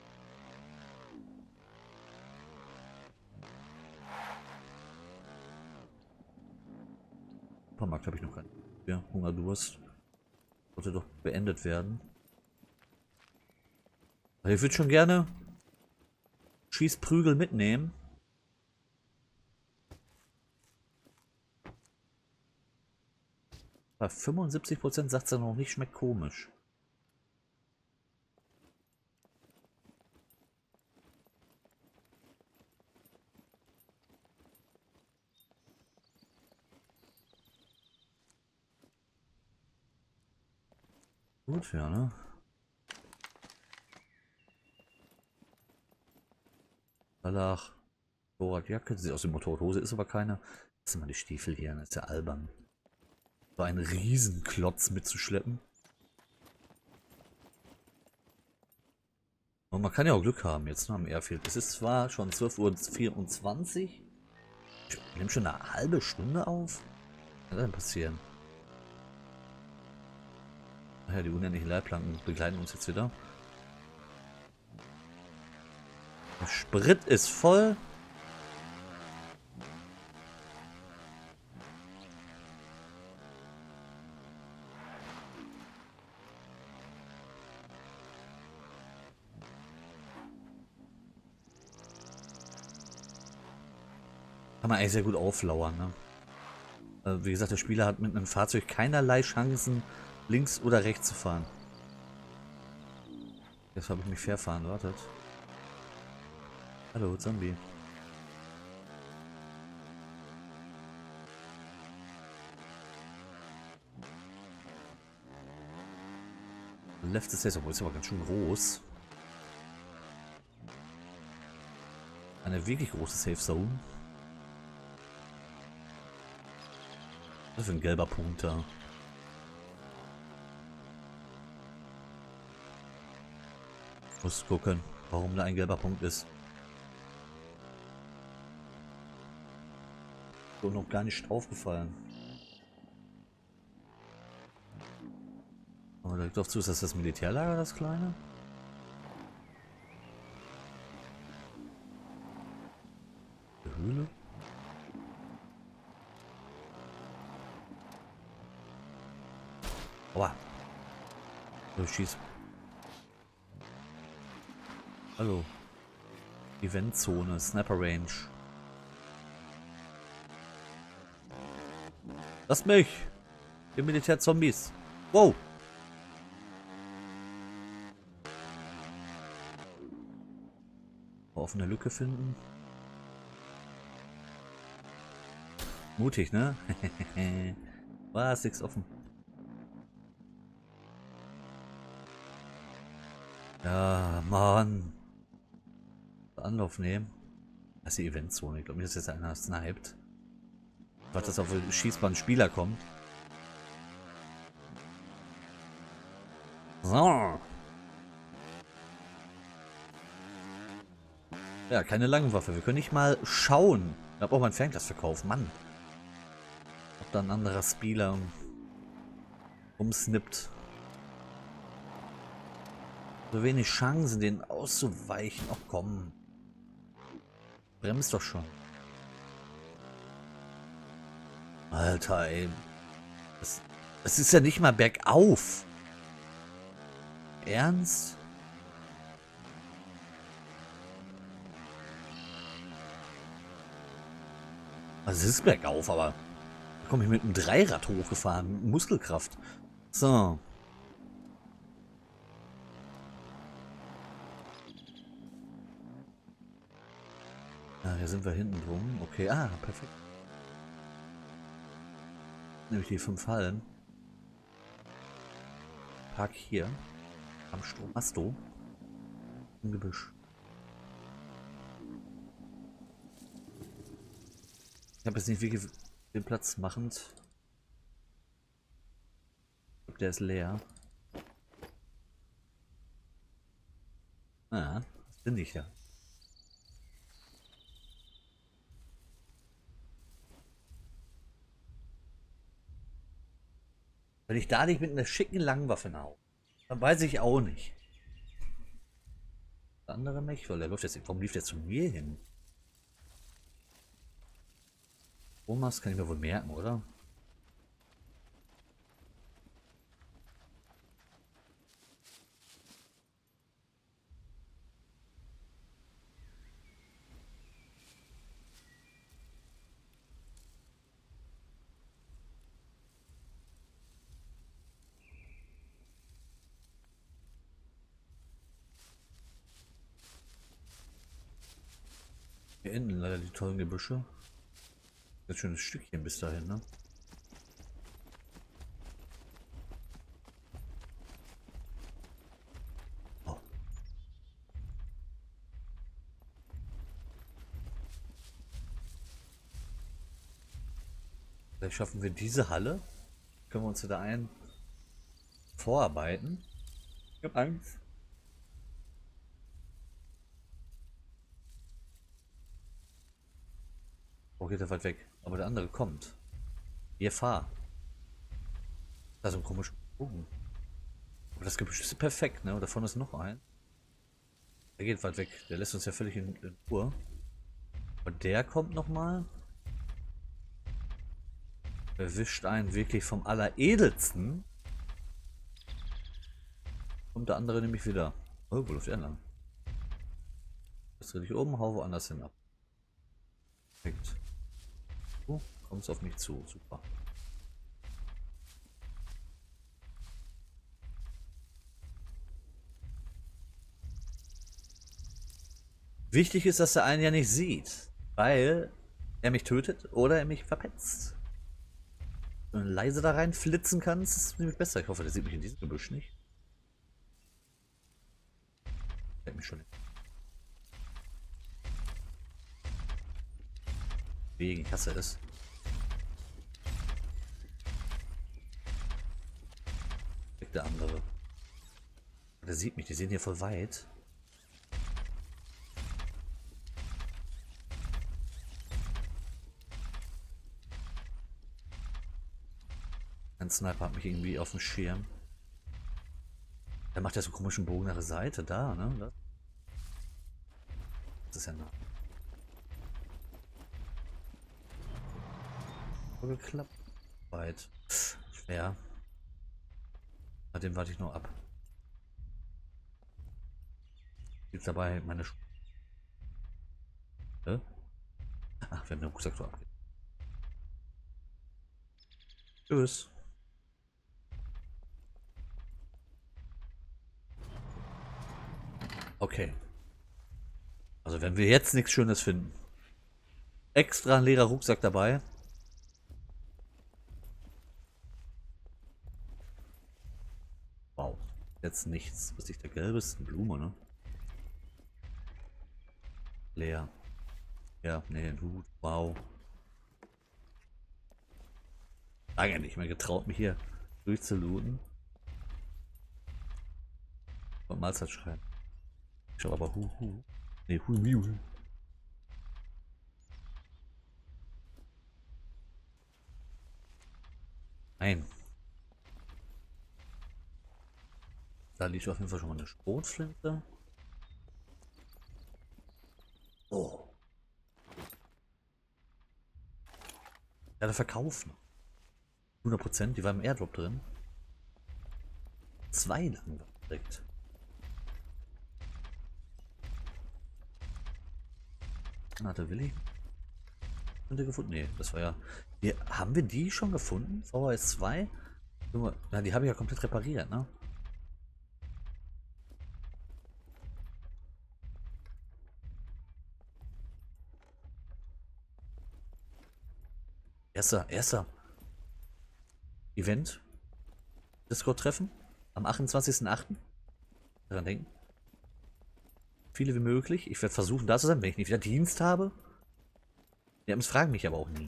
Speaker 1: Supermarkt habe ich noch keinen. Ja, Hunger, Durst. Sollte doch beendet werden. Aber ich würde schon gerne Schießprügel mitnehmen. Bei fünfundsiebzig Prozent sagt er noch nicht, schmeckt komisch. Gut, ja, ne? Ballach. Motorradjacke. Sieht aus wie Motorradhose, ist aber keine. Das sind mal die Stiefel hier, das ist ja albern. So einen Riesenklotz mitzuschleppen. Und man kann ja auch Glück haben jetzt, ne, am Airfield. Es ist zwar schon zwölf Uhr vierundzwanzig. Ich nehme schon eine halbe Stunde auf. Was kann denn passieren? Ach ja, die unendlichen Leitplanken begleiten uns jetzt wieder. Der Sprit ist voll. Kann man eigentlich sehr gut auflauern, ne? Also wie gesagt, der Spieler hat mit einem Fahrzeug keinerlei Chancen, links oder rechts zu fahren. Jetzt habe ich mich verfahren, wartet. Hallo, Zombie. Left ist jetzt, obwohl ist aber ganz schön groß. Eine wirklich große Safe Zone. Was ist für ein gelber Punkt da? Muss gucken, warum da ein gelber Punkt ist. So noch gar nicht aufgefallen. Aber da doch zu, ist das das Militärlager, das kleine? Die Höhle? Aua. So, schieß. Hallo. Eventzone, Sniper Range. Lasst mich! Die Militärzombies. Wow! Offene Lücke finden. Mutig, ne? War ist nichts offen. Ja, Mann. Anlauf nehmen. Das ist die Eventzone. Ich glaube nicht, dass jetzt einer sniped. Ich warte, dass auf die Schießbahn ein Spieler kommt. So. Ja, keine Langwaffe. Wir können nicht mal schauen. Da braucht man Fernglasverkauf. Mann. Ob da ein anderer Spieler umsnippt. So wenig Chancen, den auszuweichen. Ach komm. Bremst doch schon. Alter, ey. Das, das ist ja nicht mal bergauf. Ernst? Also es ist bergauf, aber Komme ich mit einem Dreirad hochgefahren. Muskelkraft. So. Ja, hier sind wir hinten drum. Okay, ah, perfekt. Nämlich die fünf Hallen. Park hier. Am Stromasto. Im Gebüsch. Ich habe jetzt nicht wirklich den Platz machend. Ich glaube, der ist leer. Ah, das bin ich ja. Wenn ich da nicht mit einer schicken langen Waffe hau, dann weiß ich auch nicht. Der andere Mech, weil der läuft jetzt. Warum lief der zu mir hin? Thomas kann ich mir wohl merken, oder? Hier enden leider die tollen Gebüsche. Ein schönes Stückchen bis dahin, ne? Oh. Vielleicht schaffen wir diese Halle. Können wir uns da ein vorarbeiten. Ich hab Angst. Oh, geht er weit weg. Aber der andere kommt. Ihr fahr. Da ist ein komischer Bogen. Aber das Gebüsch ist perfekt, ne? Und davon ist noch ein. Der geht weit weg. Der lässt uns ja völlig in, in Ruhe. Und der kommt nochmal. Erwischt einen wirklich vom Alleredelsten. Kommt der andere nämlich wieder. Oh, wo läuft er lang? Jetzt drehe ich oben, hau woanders hin ab. Perfekt. So, kommt es auf mich zu. Super. Wichtig ist, dass er einen ja nicht sieht, weil er mich tötet oder er mich verpetzt. Wenn du leise da rein flitzen kannst, ist es nämlich besser. Ich hoffe, der sieht mich in diesem Gebüsch nicht. Der hat mich schon. Wegen, ich hasse es. Der andere. Der sieht mich, die sehen hier voll weit. Ein Sniper hat mich irgendwie auf dem Schirm. Der macht ja so einen komischen Bogen nach der Seite da, ne? Das ist ja nah. Geklappt. Weit. Schwer. Bei dem warte ich noch ab. Jetzt dabei meine Sch Hä? Ach, wir haben den Rucksack so abgegeben. Tschüss. Okay. Also wenn wir jetzt nichts Schönes finden. Extra ein leerer Rucksack dabei. Wow. Jetzt nichts. Was ist der gelbe? Ist eine Blume, ne? Leer. Ja, nee, ein Hut. Wow. Lange nicht mehr getraut, mich hier durchzulooten. Und Mahlzeit schreien. Ich schau aber hu hu. Nee, hu hu. Nein. Da liegt auf jeden Fall schon mal eine Schrotflinte. Oh. Ja, da verkaufen. hundert Prozent, die war im Airdrop drin. Zwei lang direkt. Hatte Willi? Hat er gefunden? Nee, das war ja Wir, haben wir die schon gefunden? V H S zwei? Na, die habe ich ja komplett repariert, ne? Erster, erster. Event. Discord-Treffen. Am achtundzwanzigsten achten Daran denken. Viele wie möglich. Ich werde versuchen, da zu sein, wenn ich nicht wieder Dienst habe. Die Ams fragen mich aber auch nie.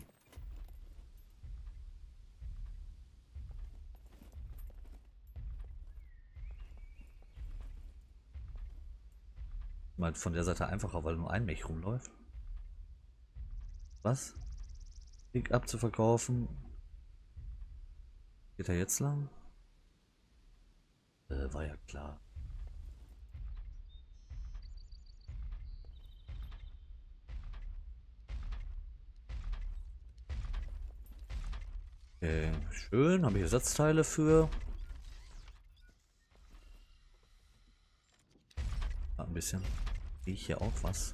Speaker 1: Mal von der Seite einfacher, weil nur ein Mech rumläuft. Was? Pick up zu verkaufen. Geht er jetzt lang? Äh, war ja klar. Okay, schön. Habe ich Ersatzteile für. Ein bisschen. Sehe ich hier auch was?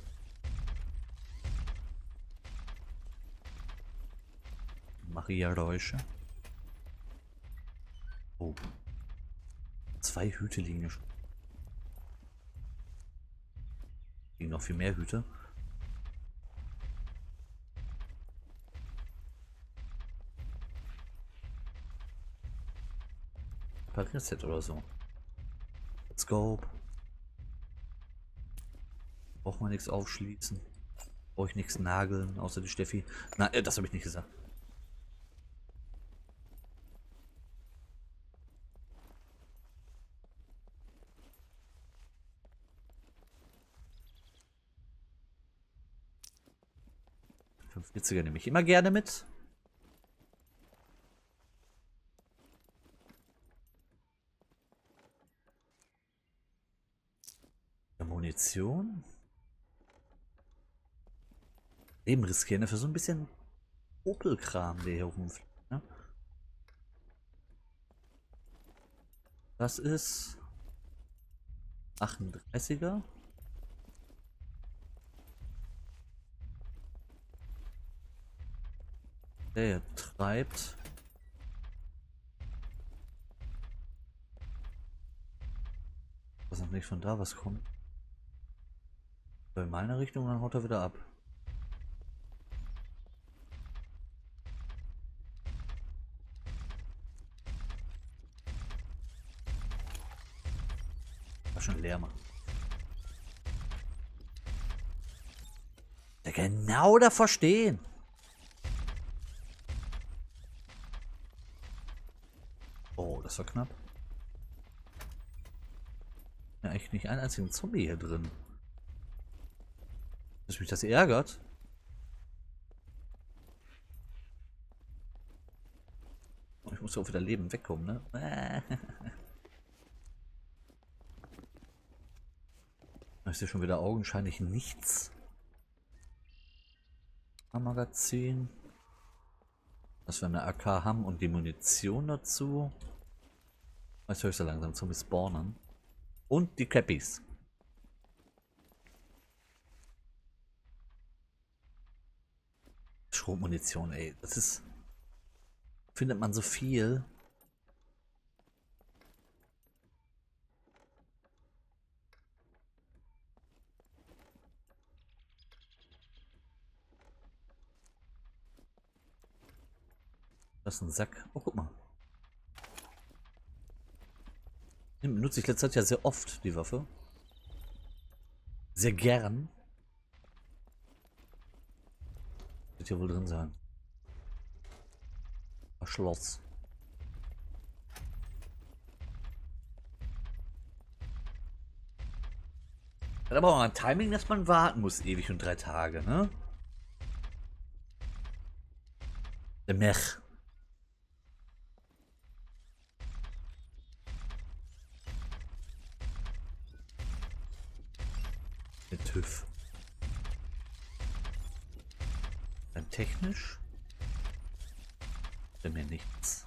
Speaker 1: Maria-Räusche. Oh. Zwei Hüte liegen hier schon. Liegen noch viel mehr Hüte. Reset oder so. Scope. Braucht man nichts aufschließen. Brauche ich nichts nageln, außer die Steffi. Na, äh, das habe ich nicht gesagt. fünfundvierziger nehme ich immer gerne mit. Munition. Leben riskieren für so ein bisschen Opel-Kram, der hier rumfliegt. Ne? Das ist achtunddreißiger. Der treibt. Was noch nicht von da was kommt. In meine Richtung, dann haut er wieder ab. War schon leer, Mann. Der genau davor stehen. Oh, das war knapp. Ja, eigentlich nicht einen einzigen Zombie hier drin. Dass mich das ärgert. Ich muss ja auch wieder Leben wegkommen, ne? Da ist ja schon wieder augenscheinlich nichts am Magazin. Dass wir eine A K haben und die Munition dazu. Jetzt höre ich so langsam zum Spawnen. Und die Cappies. Schrotmunition, ey. Das ist... Findet man so viel. Das ist ein Sack. Oh, guck mal. Den benutze ich letzter Zeit ja sehr oft, die Waffe. Sehr gern. Wird hier wohl drin sein. Schloss. Hat aber auch ein Timing, dass man warten muss, ewig und drei Tage, ne? Der Mech. Der TÜV. Dann technisch. Bei mir nichts.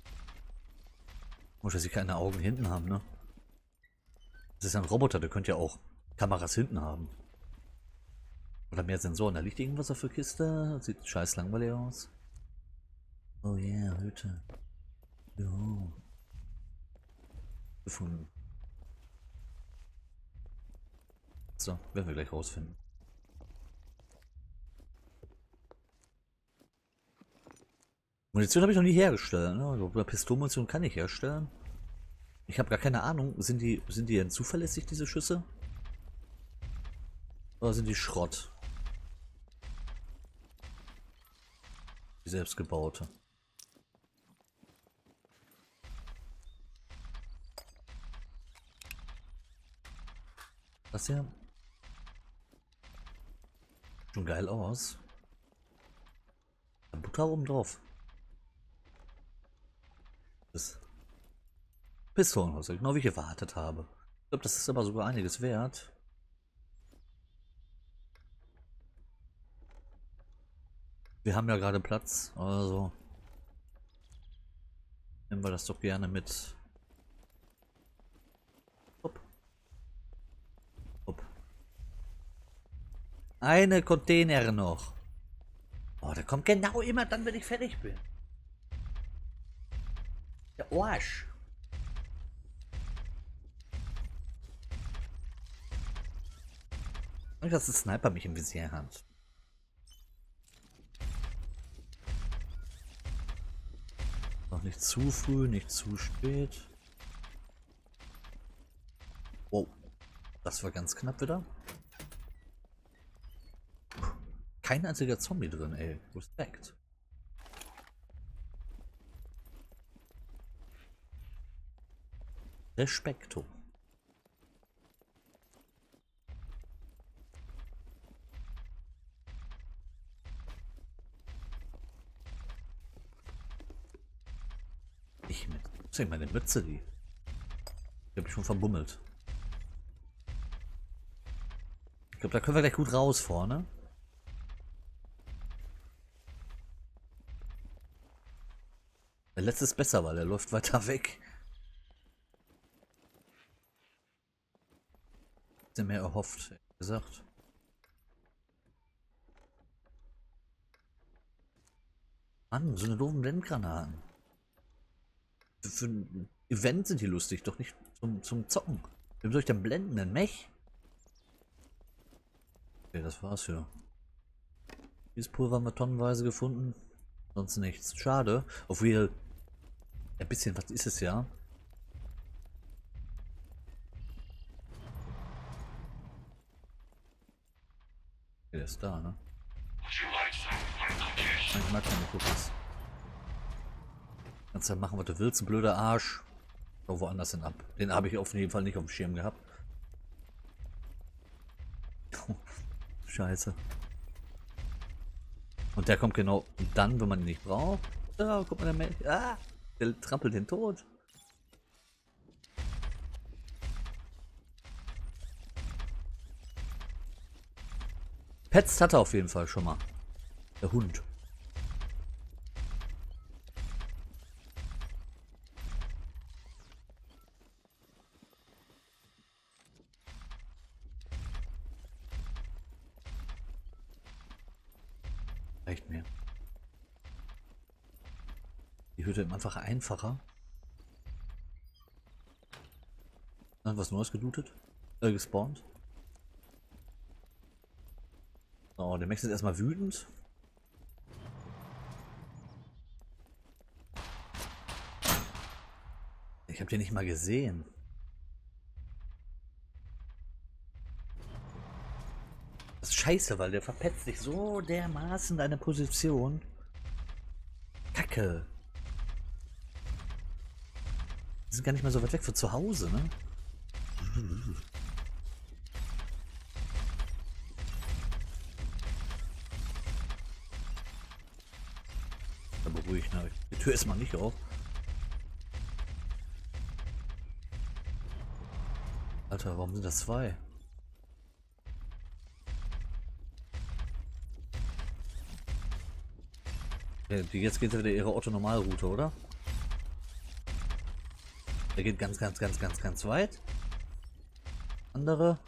Speaker 1: Muss dass sie keine Augen hinten haben, ne? Das ist ein Roboter, der könnte ja auch Kameras hinten haben. Oder mehr Sensoren. Da liegt irgendwas auf der Kiste. Sieht scheiß langweilig aus. Oh yeah, Hütte. Jo. Gefunden. So, werden wir gleich rausfinden. Munition habe ich noch nie hergestellt, ne? Oder Pistolenmunition kann ich herstellen. Ich habe gar keine Ahnung. Sind die, sind die denn zuverlässig, diese Schüsse? Oder sind die Schrott? Die selbstgebaute. Das hier schon geil aus. Butter oben drauf. Das Pistolenhäuser, genau wie ich erwartet habe. Ich glaube, das ist aber sogar einiges wert. Wir haben ja gerade Platz, also nehmen wir das doch gerne mit. Hopp. Hopp. Eine Container noch. Oh, der kommt genau immer dann, wenn ich fertig bin. Der Arsch. Und dass ein Sniper mich im Visier hat. Noch nicht zu früh, nicht zu spät. Wow. Das war ganz knapp wieder. Kein einziger Zombie drin, ey. Respekt. Respekto. Ich mit. Was ist meine Mütze, die? Die hab ich schon verbummelt. Ich glaube, da können wir gleich gut raus vorne. Der letzte ist besser, weil er läuft weiter weg. Ist mehr erhofft, ehrlich gesagt. Mann, so eine doofen Blendgranaten. Für ein Event sind die lustig, doch nicht zum, zum Zocken. Wem soll ich denn blenden? Ein Mech? Okay, das war's ja. Dieses Pulver haben wir tonnenweise gefunden. Sonst nichts. Schade. Auf jeden ein bisschen was ist es ja. Der ist da, ne? Ich mag keine Cookies. Kannst ja machen, was du willst, ein blöder Arsch. Schau woanders hin ab. Den habe ich auf jeden Fall nicht auf dem Schirm gehabt. Scheiße. Und der kommt genau dann, wenn man ihn nicht braucht. Ja, guck mal, der Mensch. Ah, der trampelt den Tod. Pets hat er auf jeden Fall schon mal. Der Hund. Reicht mir. Die Hütte ist einfach einfacher. Dann was Neues gelootet. Äh, gespawnt. Oh, der Max ist erstmal wütend. Ich habe den nicht mal gesehen. Das ist scheiße, weil der verpetzt sich so dermaßen deine Position. Kacke. Die sind gar nicht mehr so weit weg von zu Hause, ne? Da beruhigt, ne? Die Tür ist mal nicht auf. Alter, warum sind das zwei? Ja, die jetzt geht wieder ihre Otto-Normalroute, oder? Der geht ganz, ganz, ganz, ganz, ganz weit. Andere.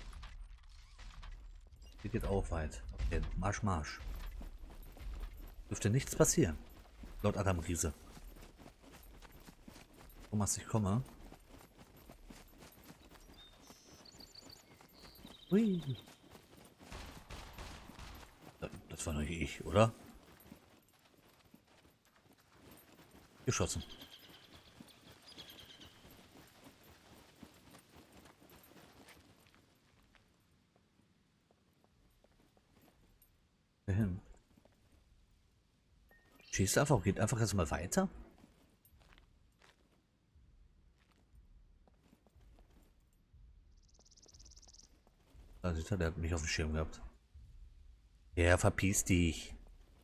Speaker 1: Die geht auch weit. Okay, Marsch, Marsch. Dürfte nichts passieren. Laut Adam Riese. Thomas, ich komme. Hui. Das war doch nicht ich, oder? Geschossen. Hin. Schießt einfach, geht einfach jetzt mal weiter. Also, der hat mich auf dem Schirm gehabt. Ja, verpiss dich.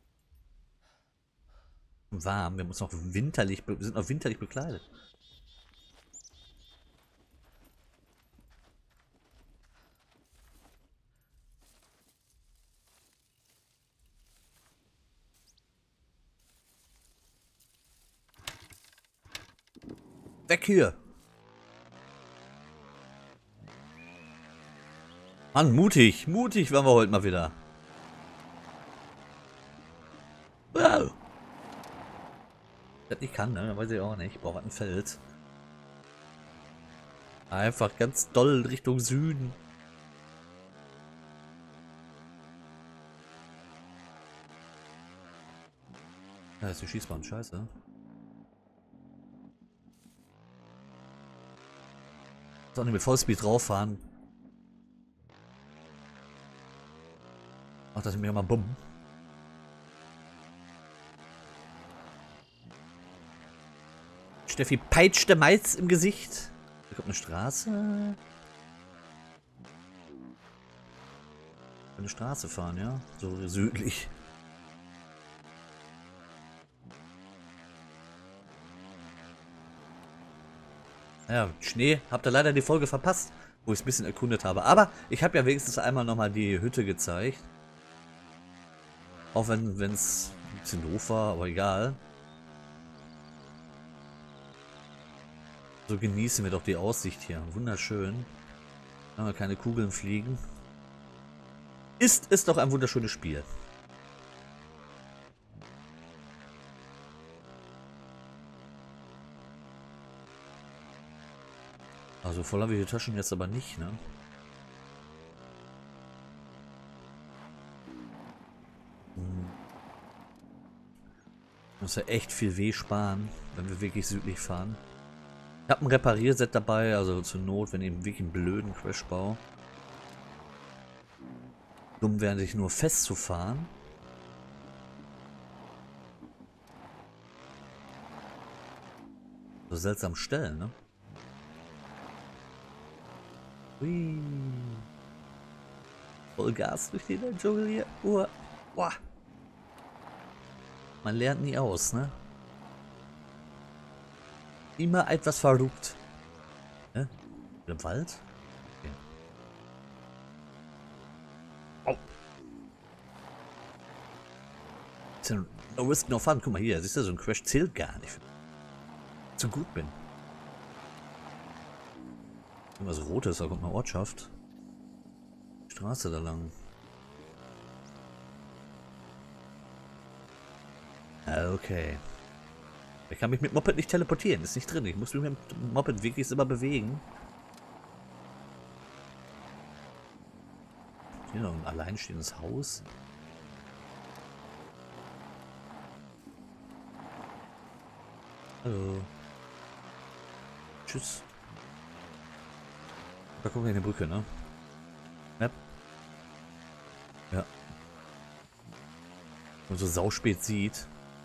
Speaker 1: Warm, wir müssen noch winterlich, wir sind noch winterlich bekleidet. Weg hier! Mann, mutig, mutig waren wir heute mal wieder. Wow. Das nicht kann, ne? Weiß ich auch nicht. Ich brauche ein Feld. Einfach ganz doll Richtung Süden. Ja, ist die Schießbahn, scheiße. Soll nicht mit Vollspeed drauffahren. Ach, das ist mir mal bumm. Steffi peitschte Mais im Gesicht. Da kommt eine Straße. Eine Straße fahren, ja? So südlich. Ja, Schnee. Habt ihr leider die Folge verpasst, wo ich es ein bisschen erkundet habe. Aber ich habe ja wenigstens einmal nochmal die Hütte gezeigt. Auch wenn es ein bisschen doof war, aber egal. So genießen wir doch die Aussicht hier. Wunderschön. Aber keine Kugeln fliegen. Ist es doch ein wunderschönes Spiel. Also voll habe ich die Taschen jetzt aber nicht, ne? Hm. Muss ja echt viel weh sparen, wenn wir wirklich südlich fahren. Ich habe ein Reparierset dabei, also zur Not, wenn ich wirklich einen blöden Crash baue. Dumm wäre sich nur festzufahren. So seltsam stellen, ne? Hui. Voll Gas durch den Dschungel hier. Uah. Uah. Man lernt nie aus, ne? Immer etwas verrückt. Ne? Im Wald? Okay. Au. Ist ja no risk, no fun. Guck mal hier, siehst du, so ein Crash zählt gar nicht. Zu gut bin. Irgendwas Rotes, da kommt eine Ortschaft. Straße da lang. Okay. Ich kann mich mit Moped nicht teleportieren, ist nicht drin. Ich muss mich mit dem Moped wirklich immer bewegen. Hier noch ein alleinstehendes Haus. Hallo. Tschüss. Da gucken wir in die Brücke, ne? Map. Ja. Und so sauspät sieht.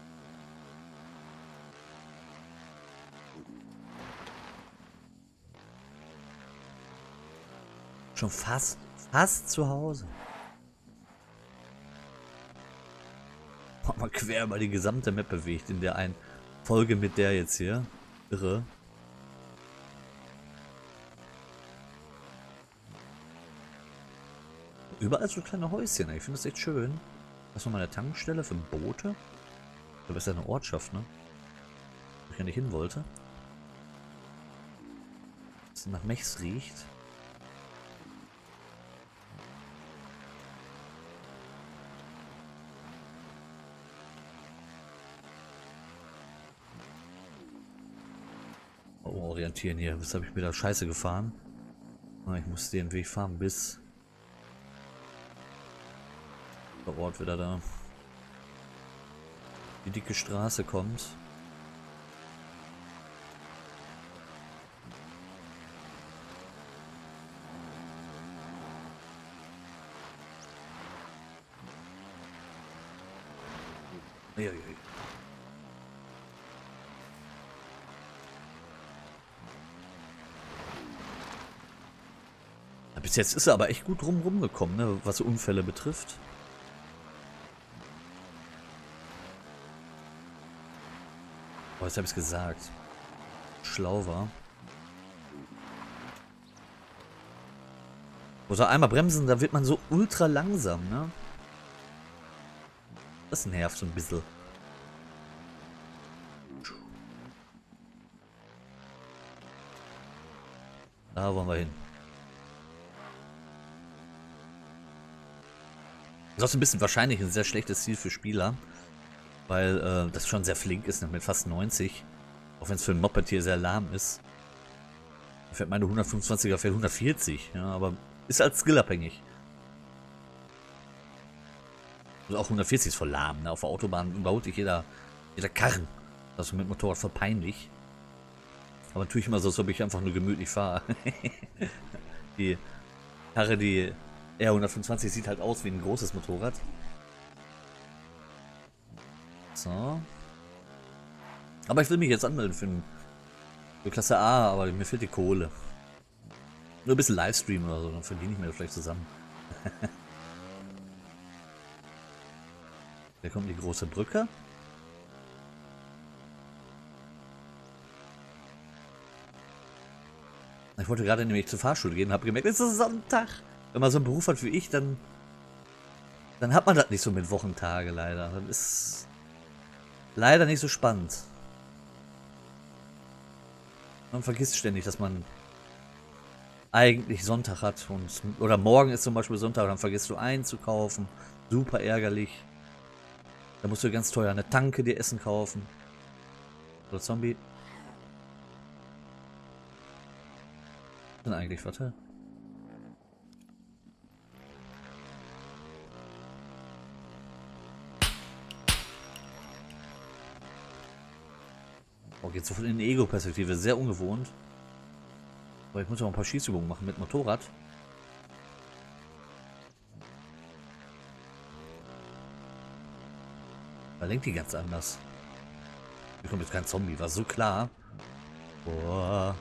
Speaker 1: Schon fast, fast zu Hause. Mal quer über die gesamte Map bewegt in der einen Folge mit der jetzt hier. Irre. Überall so kleine Häuschen, ich finde das echt schön. Das ist nochmal eine Tankstelle für Boote. Das ist ja eine Ortschaft, ne? Wo ich ja nicht hin wollte. Was nach Mechs riecht.
Speaker 2: orientieren hier. Was habe ich mir da scheiße gefahren? Ah, ich muss den Weg fahren bis der Ort wieder da. Die dicke Straße kommt. Uiuiui. Bis jetzt ist er aber echt gut rum rumgekommen, ne, was so Unfälle betrifft. Oh, jetzt habe ich es gesagt. Schlau war. Muss er einmal bremsen, da wird man so ultra langsam, ne? Das nervt so ein bisschen. Da wollen wir hin. Das ist auch so ein bisschen wahrscheinlich ein sehr schlechtes Ziel für Spieler, weil äh, das schon sehr flink ist, ne, mit fast neunzig. Auch wenn es für ein Moped hier sehr lahm ist. Da fährt meine hundertfünfundzwanziger fährt hundertvierzig, ja, aber ist halt skillabhängig. Also auch hundertvierzig ist voll lahm, ne? Auf der Autobahn überholt dich jeder, jeder Karren. Das ist mit Motorrad voll peinlich. Aber tue ich immer so, als ob ich einfach nur gemütlich fahre. Die Karre, die R hundertfünfundzwanzig sieht halt aus wie ein großes Motorrad. So. Aber ich will mich jetzt anmelden für, ein, für Klasse A, aber mir fehlt die Kohle. Nur ein bisschen Livestream oder so, dann verdiene ich mir das vielleicht zusammen. Hier kommt die große Brücke. Ich wollte gerade nämlich zur Fahrschule gehen und habe gemerkt, es ist Sonntag. Wenn man so einen Beruf hat wie ich, dann, dann hat man das nicht so mit Wochentage leider. Das ist leider nicht so spannend. Man vergisst ständig, dass man eigentlich Sonntag hat. Und, oder morgen ist zum Beispiel Sonntag, dann vergisst du einzukaufen. Super ärgerlich. Da musst du ganz teuer eine Tanke dir Essen kaufen. Oder Zombie. Was denn eigentlich? Warte. Oh, geht sofort in die Ego-Perspektive. Sehr ungewohnt. Aber ich muss auch ein paar Schießübungen machen mit Motorrad. Da lenkt die ganz anders. Hier kommt jetzt kein Zombie, war so klar. Boah.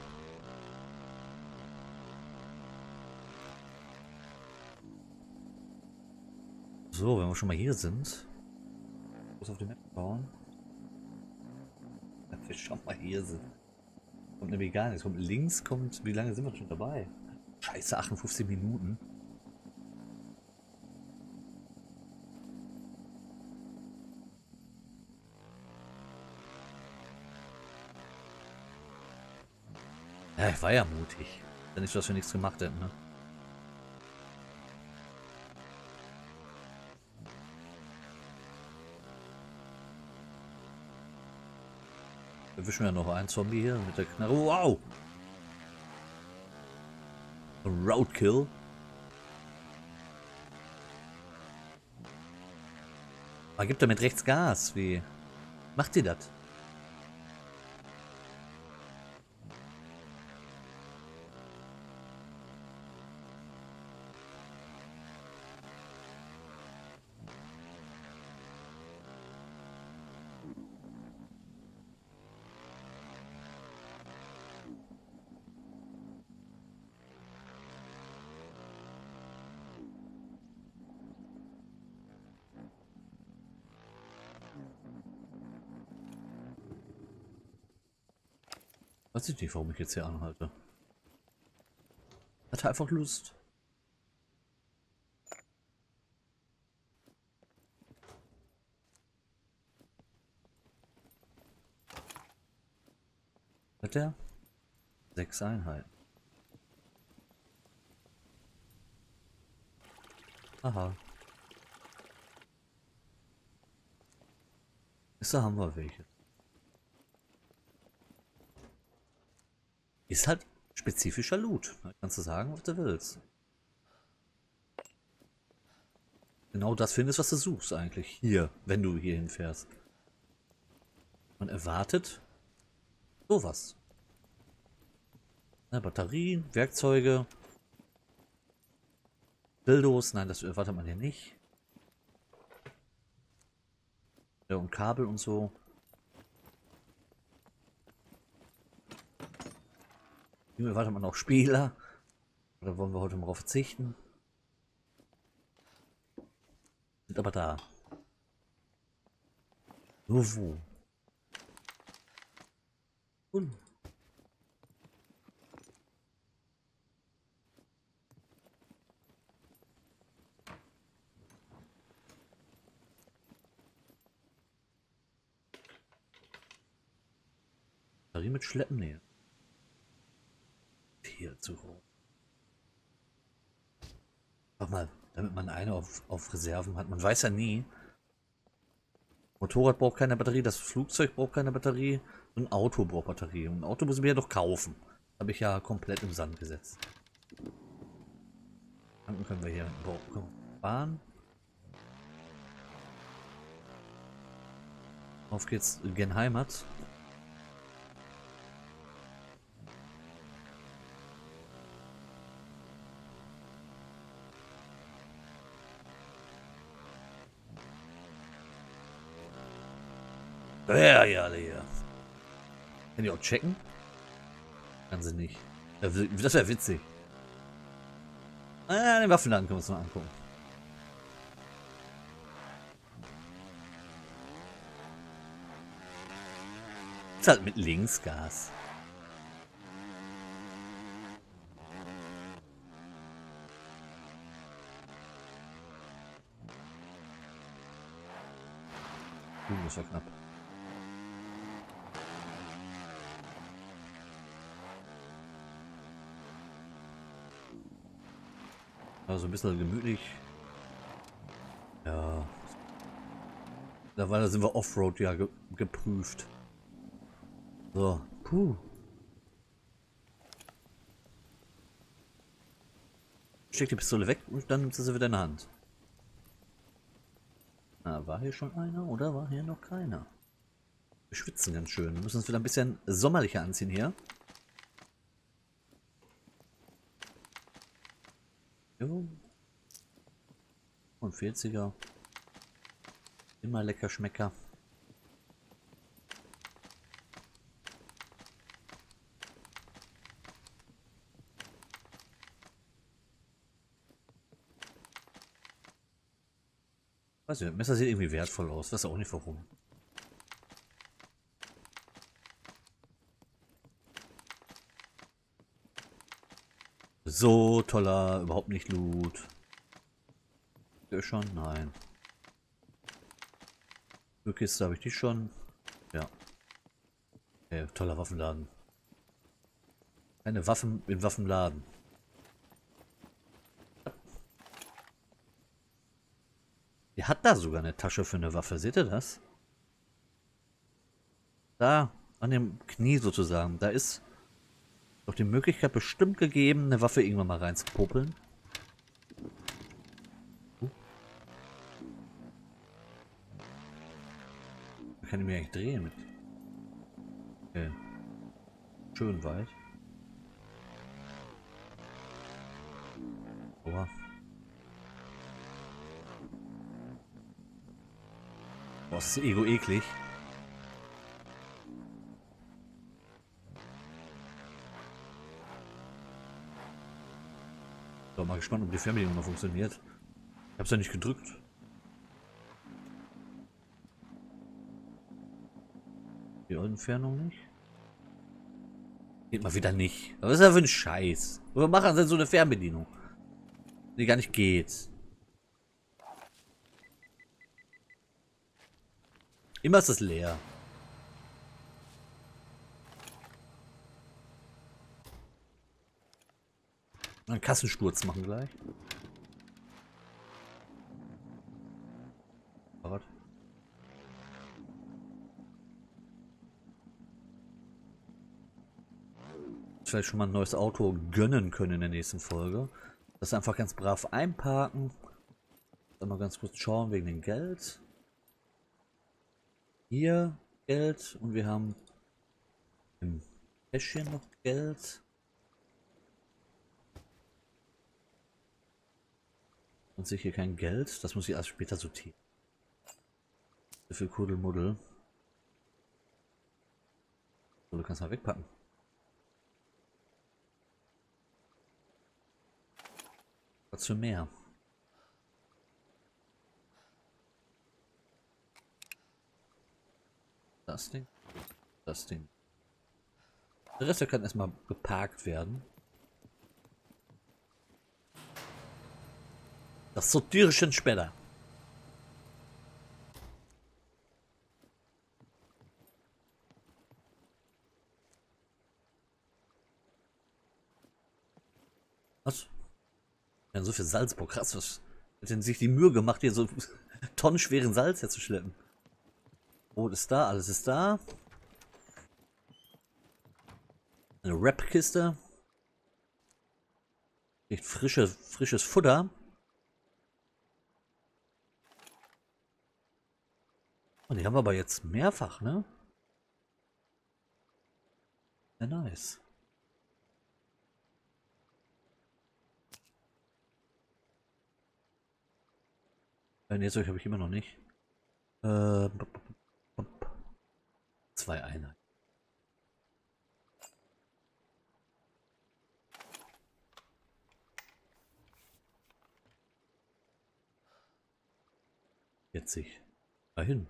Speaker 2: So, wenn wir schon mal hier sind. Muss auf die Map bauen. Wenn wir schon mal hier sind. Kommt nämlich gar nichts. Kommt links, kommt. Wie lange sind wir schon dabei? Scheiße, achtundfünfzig Minuten. Ja, ich war ja mutig. Dann nicht, dass wir nichts gemacht hätten, ne? Erwischen wir noch einen Zombie hier mit der Knarre. Wow! Roadkill. Aber gibt damit rechts Gas. Wie macht ihr das? Weiß ich nicht, warum ich jetzt hier anhalte. Hatte einfach Lust. Hat der? Sechs Einheiten. Aha. Ist da haben wir welche. Ist halt spezifischer Loot. Da kannst du sagen, was du willst. Genau das findest, was du suchst eigentlich. Hier, wenn du hier hinfährst. Man erwartet sowas. Ja, Batterien, Werkzeuge, Dildos. Nein, das erwartet man hier nicht. Ja, und Kabel und so. Hier erwartet man auch Spieler. Oder wollen wir heute mal darauf verzichten? Sind aber da. Nur wo? Und Batterie mit Schleppen näher. Hier zu hoch. Mach mal, damit man eine auf, auf Reserven hat. Man weiß ja nie. Motorrad braucht keine Batterie, das Flugzeug braucht keine Batterie, ein Auto braucht Batterie. Und ein Auto muss ich mir ja doch kaufen. Habe ich ja komplett im Sand gesetzt. Tanken können wir hier fahren. Auf geht's gen Heimat. Ja, ja, alle hier. Kann die auch checken? Kann sie nicht. Das wäre witzig. Ah, den Waffenladen können wir uns mal angucken. Ist halt mit Linksgas. Uh, das war knapp. Also ein bisschen gemütlich. Ja. Mittlerweile sind wir Offroad ja ge geprüft. So, puh. Steck die Pistole weg und dann nimmst du sie wieder in der Hand. Na, war hier schon einer oder war hier noch keiner? Wir schwitzen ganz schön. Wir müssen uns wieder ein bisschen sommerlicher anziehen hier. Jo. Und vierziger. Immer lecker Schmecker. Weiß nicht, das Messer sieht irgendwie wertvoll aus. Weiß auch nicht warum. So toller, überhaupt nicht Loot. Ja, schon? Nein. Kiste habe ich die schon. Ja. Okay, toller Waffenladen. Keine Waffen in Waffenladen. Die hat da sogar eine Tasche für eine Waffe. Seht ihr das? Da, an dem Knie sozusagen. Da ist doch die Möglichkeit bestimmt gegeben, eine Waffe irgendwann mal reinzupopeln. Uh. Da kann ich mich eigentlich drehen mit. Okay. Schön weit. Oha. Boah, ist das Ego eklig. So, mal gespannt, ob die Fernbedienung noch funktioniert. Ich hab's ja nicht gedrückt. Die Entfernung nicht. Geht mal wieder nicht. Was ist das für ein Scheiß? Wir machen denn so eine Fernbedienung, die gar nicht geht. Immer ist es leer. Einen Kassensturz machen gleich. Fahrrad. vielleicht schon mal ein neues Auto gönnen können in der nächsten Folge. Das einfach ganz brav einparken. Dann mal ganz kurz schauen wegen dem Geld. Hier Geld und wir haben im Täschchen noch Geld. Und sich hier kein Geld. Das muss ich erst später sortieren. So viel Kuddelmuddel. So, du kannst mal wegpacken. Was für mehr? Das Ding. Das Ding. Der Rest kann erstmal geparkt werden. Das sortiere ich schon später. Was? Wir haben so viel Salz, boah, krass, was hat denn sich die Mühe gemacht, hier so tonnenschweren Salz herzuschleppen? Brot ist da, alles ist da. Eine Wrap-Kiste. Echt frische, frisches Futter. Und die haben wir aber jetzt mehrfach, ne? Ja, nice. Ein Netzwerk habe ich immer noch nicht. Äh, zwei Einheiten. vierzig. Dahin.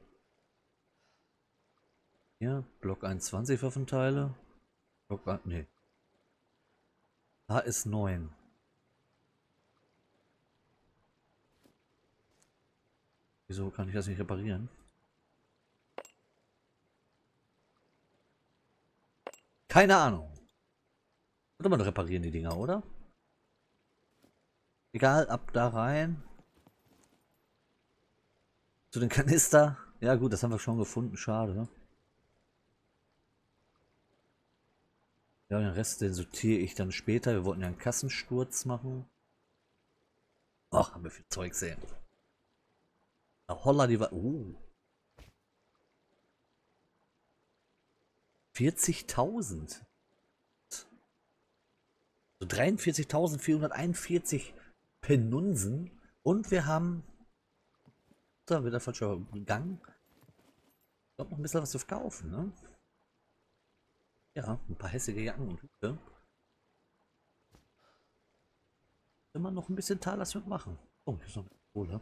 Speaker 2: Ja, Block einundzwanzig Waffenteile. Block ein, nee. Da ist neun. Wieso kann ich das nicht reparieren? Keine Ahnung. Sollte man reparieren die Dinger, oder? Egal, ab da rein. Zu den Kanister. Ja gut, das haben wir schon gefunden. Schade. Ja, den Rest, den sortiere ich dann später. Wir wollten ja einen Kassensturz machen. Ach, haben wir viel Zeug sehen. Holla, die war... Uh. vierzigtausend. So dreiundvierzigtausendvierhunderteinundvierzig Penunsen. Und wir haben... Da wieder falscher Gang. Ich glaube noch ein bisschen was zu verkaufen, ne? Ja, ein paar hässliche Jacken und Hüte. Wenn man noch ein bisschen Talas mitmachen. Oh, hier ist noch eine Kohle.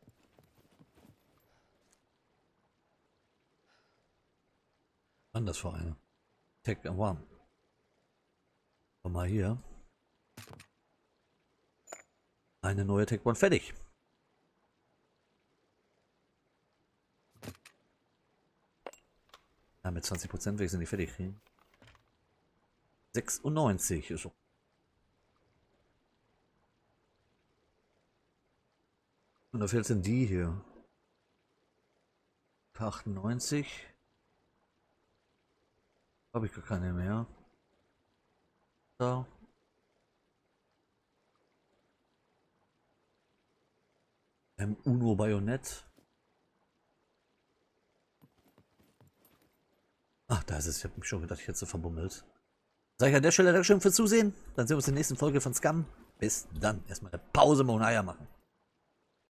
Speaker 2: Anders für eine. Tech One. Komm mal hier. Eine neue Tech One fertig. Ja, mit zwanzig Prozent will ich sie nicht fertig kriegen. sechsundneunzig ist so. Und da fehlt denn die hier. achtundneunzig. Habe ich gar keine mehr. Da. Ähm, Uno Bajonett. Ach, da ist es. Ich habe mich schon gedacht, ich hätte so verbummelt. Sag ich an der Stelle Dankeschön fürs Zusehen. Dann sehen wir uns in der nächsten Folge von Scum. Bis dann. Erstmal eine Pause, mal ein Eier machen.